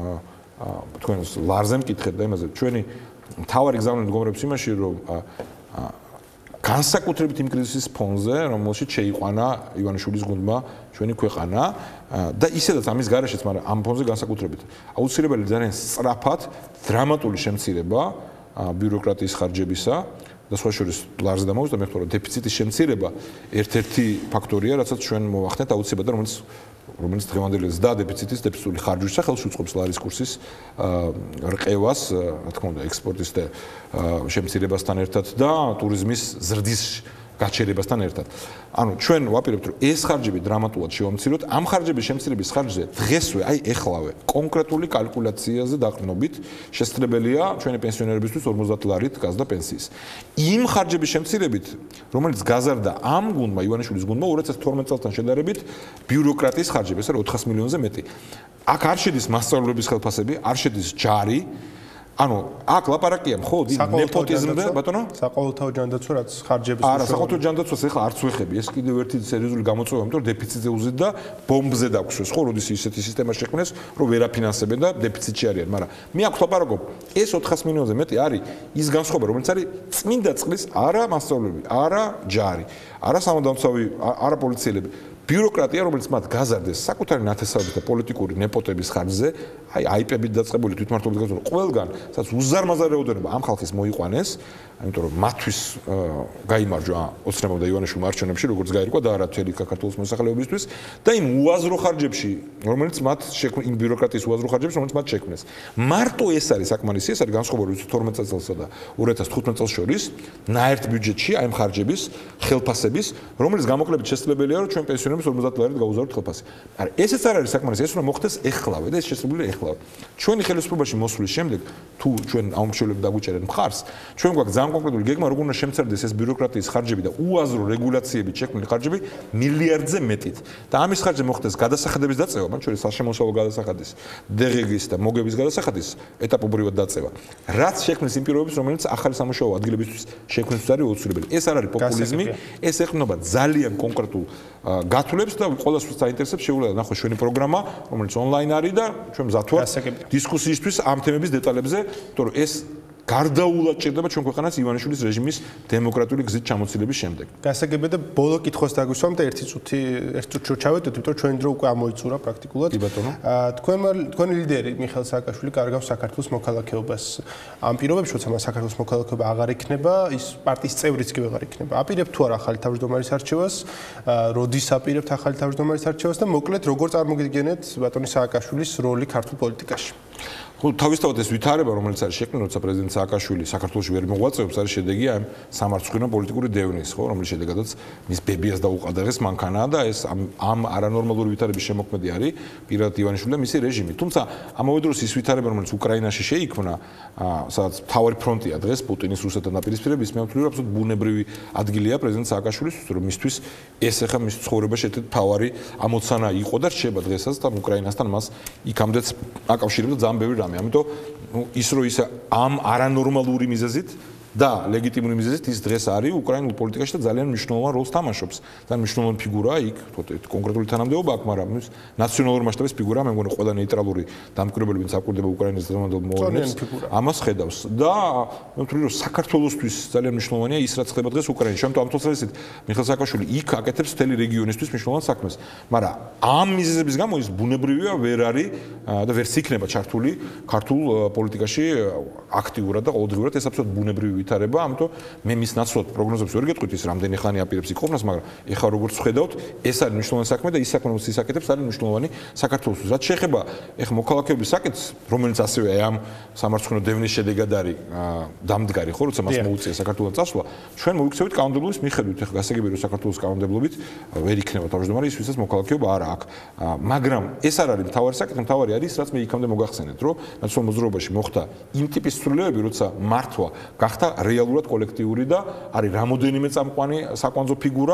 თქვენ ლარზე მკითხეთ და იმაზე ჩვენი თავი გზავნილი მდგომარეობს იმაში რომ განსაკუთრებით იმ კრიზისის ფონზე რომელშიც შეიყვანა ივანიშვილის გუნდმა ჩვენი ქვეყანა და ისედაც ამის გარეშეც მაგრამ ამ ფონზე განსაკუთრებით აუცილებელი ძალიან სწრაფად დრამატული შემცირება ბიუროკრატიის ხარჯებისა და სხვა შორის ლარზე დამოვიდა მე ხორო დეფიციტის შემცირება ერთ-ერთი ფაქტორია რასაც ჩვენ მოვახდენთ აუცილებლად და რომელიც დღევანდელი ზრდა დეფიციტის დეფიციტური ხარჯვის სახელს უწყობს ლარის კურსის რყევას რა თქმა უნდა ექსპორტის და შემცირებასთან ერთად და ტურიზმის ზრდის გაჩერებასთან ერთად. ანუ ჩვენ ვაპირებთ რომ ეს ხარჯები დრამატულად შევამციროთ, ამ ხარჯების შემცირების ხარჯზე დღესვე, აი ეხლავე, კონკრეტული კალკულაციაზე დაყრდნობით შესაძლებელია ჩვენი პენსიონერებისთვის 50 ლარით გაზრდა პენსიის. იმ ხარჯების შემცირებით, რომელიც გაზარდა ამ გუნდმა, ივანიშვილის გუნდმა 2012 წელთან შედარებით, ბიუროკრატიის ხარჯები, ეს არის 400 მილიონზე მეტი. აქ არ შედის მასწავლებლების ხელფასები, არ შედის ჯარი ანუ აქ ლაპარაკია მხოლოდ ნეპოტიზმზე ბატონო საყოველთაო ჯანდაცვა რაც ხარჯების არა საყოველთაო ჯანდაცვას ეხლა არც ვეხები ეს კიდევ ერთი სერიოზული გამოწვევა იმიტომ რომ დეფიციტზე უზეთ და ბომბზე დაგვშვეს ხო როდის ისეთი სისტემა შექმნეს რომ ვერაფინანსებენ და დეფიციტში არიან მაგრამ მე აქ ლაპარაკობ ეს 400 მილიონზე მეტი არის ის განსხვავება რომელიც არის წმინდა წყლის არა მასწავლებლები არა ჯარი არა სამოდამცავი არა პოლიციელები ბიუროკრატია რომელიც მათ გაზარდეს საკუთარი ნათესავების და პოლიტიკური ნეპოტების ხარჯზე აი აიპებით დაწყებული თვითმმართველობის გაზრდა ყველგან სადაც უზარმაზარი რაოდენობა ამ ხალხის მოიყვანეს იმიტომ რომ მათთვის გაიმარჯვა ოცნებობდა ივანიშვილმა არჩევნებში როგორც გაირკვა და არა მთელი საქართველოს მოსახლეობისთვის და იმ უაზრო ხარჯებში რომელიც მათ შექმნეს იმ ბიუროკრატიის უაზრო ხარჯებში რომელიც მათ შექმნეს მარტო ეს არის საკმარისი ეს არის განსხვავებული 12 წელსა და 2015 წელს შორის ნაერთ ბიუჯეტში აი ამ ხარჯების ხელფასების რომელიც გამოკლებით შესაძლებელია რომ ჩვენ პენსიონერებს 50 ლარით გაუზარდოთ ხელფასი მაგრამ ესეც არ არის საკმარისი ეს უნდა მოხდეს ეხლავე და ეს შესაძლებელია გულისხმობ. ჩვენი ხელისუფლებაში მოსვლის შემდეგ თუ ჩვენ ამ მშობლები დაგვიჭერენ მხარს, ჩვენ გვაქვს ძალიან კონკრეტული გეგმა, როგორ უნდა შემცირდეს ეს ბიუროკრატიის ხარჯები და უაზრო რეგულაციებით შექმნილი ხარჯები მილიარდზე მეტით. და ამის ხარჯზე მოხდეს გადასახადების დაწევა, მათ შორის საშემოსავლო გადასახადის, დეგეგის და მოგების გადასახადის ეტაპობრივად დაწევა. რაც შექმნის იმ პირობებს, რომელიც ახალი სამუშაო ადგილებისთვის შექმნისთვის არის აუცილებელი. ეს არ არის პოპულიზმი, ეს ეყრდნობა ძალიან კონკრეტულ გათვლებს და ყველას საინტერესებს შეუძლია ნახოს ჩვენი პროგრამა, რომელიც ონლაინ არის და ჩვენ მზად ვართ დისკუსიისთვის ამ თემების დეტალებზე, იმიტომ რომ ეს გარდაულად ჭირდება ჩვენ ქვეყანას ივანიშვილის რეჟიმის დემოკრატიული გზით ჩამოცილების შემდეგ. გასაგებია და ბოლო კითხვას დაგვისვამ და ერთი წუთი ჩავედოთ, იმიტომ რომ ჩვენი დრო უკვე ამოიწურა პრაქტიკულად. თქვენი ლიდერი მიხეილ სააკაშვილი კარგავს საქართველოს მოქალაქეობას. ამ პირობებში, როცა მას საქართველოს მოქალაქეობა აღარ იქნება, ის პარტიის წევრიც კი აღარ იქნება. აპირებთ თუ არა ახალი თავმჯდომარის არჩევას, როდის აპირებთ ახალი თავმჯდომარის არჩევას და მოკლედ როგორ წარმოგიდგენთ ბატონი სააკაშვილის როლი ქართულ პოლიტიკაში? ხო, თავისთავად ეს ვითარება, რომელიც არის შექმნილი, როცა პრეზიდენტ სააკაშვილი საქართველოში ვერ მოღვაწეობს, არის შედეგი ამ სამარცხვინო პოლიტიკური დევნის, ხო, რომლის შედეგადაც მის ბებიას დაუყადაღეს მანქანა და ეს ამ არანორმალური ვითარების შემოქმედი არის პირადად ივანიშვილი და მისი რეჟიმი. თუმცა ამავე დროს ის ვითარება, რომელიც უკრაინაში შეიქმნა, სადაც მთავარი ფრონტია დღეს პუტინის რუსეთთან დაპირისპირება, ის მე ვთვლი, რომ აბსოლუტურად ბუნებრივი ადგილია პრეზიდენტ სააკაშვილის, რომ მისთვის ეს ახლა მის ცხოვრებაში ერთ-ერთი მთავარი ამოცანა იყო და რჩება დღესაც და უკრაინასთან მას იქამდეც აკავშირებს ძალიან ბევრი რამე. ამიტომ ის რო ის ამ არანორმალური მიზეზით და ლეგიტიმური მიზეზით ის დღეს არის უკრაინულ პოლიტიკაში და ძალიან მნიშვნელოვან როლს თამაშობს. ძალიან მნიშვნელოვანი ფიგურაა იქ, თქო, კონკრეტული თანამდებობა აქვს, მაგრამ ის ნაციონალური მასშტაბის ფიგურაა, მე მგონი ყველა ნეიტრალური დამკვირვებელი, ვინც აკვირდება უკრაინის დღევანდელ მოვლენებს, ამას ხედავს. და მე ვთვლი, რომ საქართველოსთვის ძალიან მნიშვნელოვანია ის, რაც ხდება დღეს უკრაინაში. ამიტომ ამ თვალსაზრისით მიხეილ სააკაშვილი იქ აკეთებს მთელი რეგიონისთვის მნიშვნელოვან საქმეს. მაგრამ ამ მიზეზების გამო ის ბუნებრივია ვერ არის და ვერც იქნება ჩართული ქართულ პოლიტიკაში აქტიურად და ყოველდღიურად, ეს აბსოლუტურად ბუნებრივი ვითარება, ამიტომ მე მის ნაცვლად პროგნოზებს ვერ გეტყვით ის რამდენი ხანი აპირებს იქ ყოფნას, მაგრამ ეხლა როგორც ვხედავთ, ეს არის მნიშვნელოვანი საქმე და ის საქმე, რომელიც ის აკეთებს, არის მნიშვნელოვანი საქართველოსთვის. რაც შეეხება ეხლა მოქალაქეობის საკითხს, რომელიც ასევე ამ სამარცხვინო დევნის შედეგად არის დამდგარი, ხო, როცა მას მოუწია საქართველოს წასვლა, ჩვენ მოიქცევით კანონმდებლობის მიხედვით, ეხლა გასაგებია, რომ საქართველოს კანონმდებლობით ვერ იქნება თავმჯდომარე ის, ვისაც მოქალაქეობა არ აქვს. მაგრამ ეს არ არის მთავარი საკითხი, მთავარი არის, რაც მე იქამდე მოგახსენეთ, რომ ნაციონალურ მოძრაობაში მოხდა იმ ტიპის ცვლილებები, როცა მართვა გახდა რეალურად კოლექტიური და არის რამოდენიმე წამყვანი საკვანძო ფიგურა,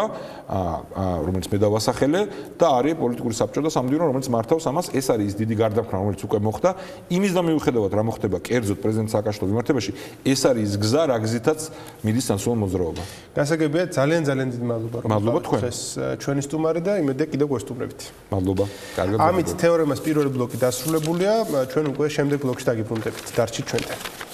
რომელიც მე დავასახელე და არის პოლიტიკური საბჭო და სამდივნო, რომელიც მართავს ამას. ეს არის ის დიდი გარდაქმნა, რომელიც უკვე მოხდა. იმის და მიუხედავად რა მოხდება კერძოდ პრეზიდენტ სააკაშვილის მიმართებაში, ეს არის ის გზა, რა გზითაც მიდის ნაციონალურ მოძრაობა. გასაგებია, ძალიან დიდი მადლობა, რომ მადლობა თქვენ. ჩვენი სტუმარი და იმედია კიდევ გვესტუმრებით. მადლობა. კარგად. ამით თეორემას პირველი ბლოკი დასრულებულია. ჩვენ უკვე შემდეგ ბლოკში დაგიბრუნდებით. დარჩით ჩვენთან.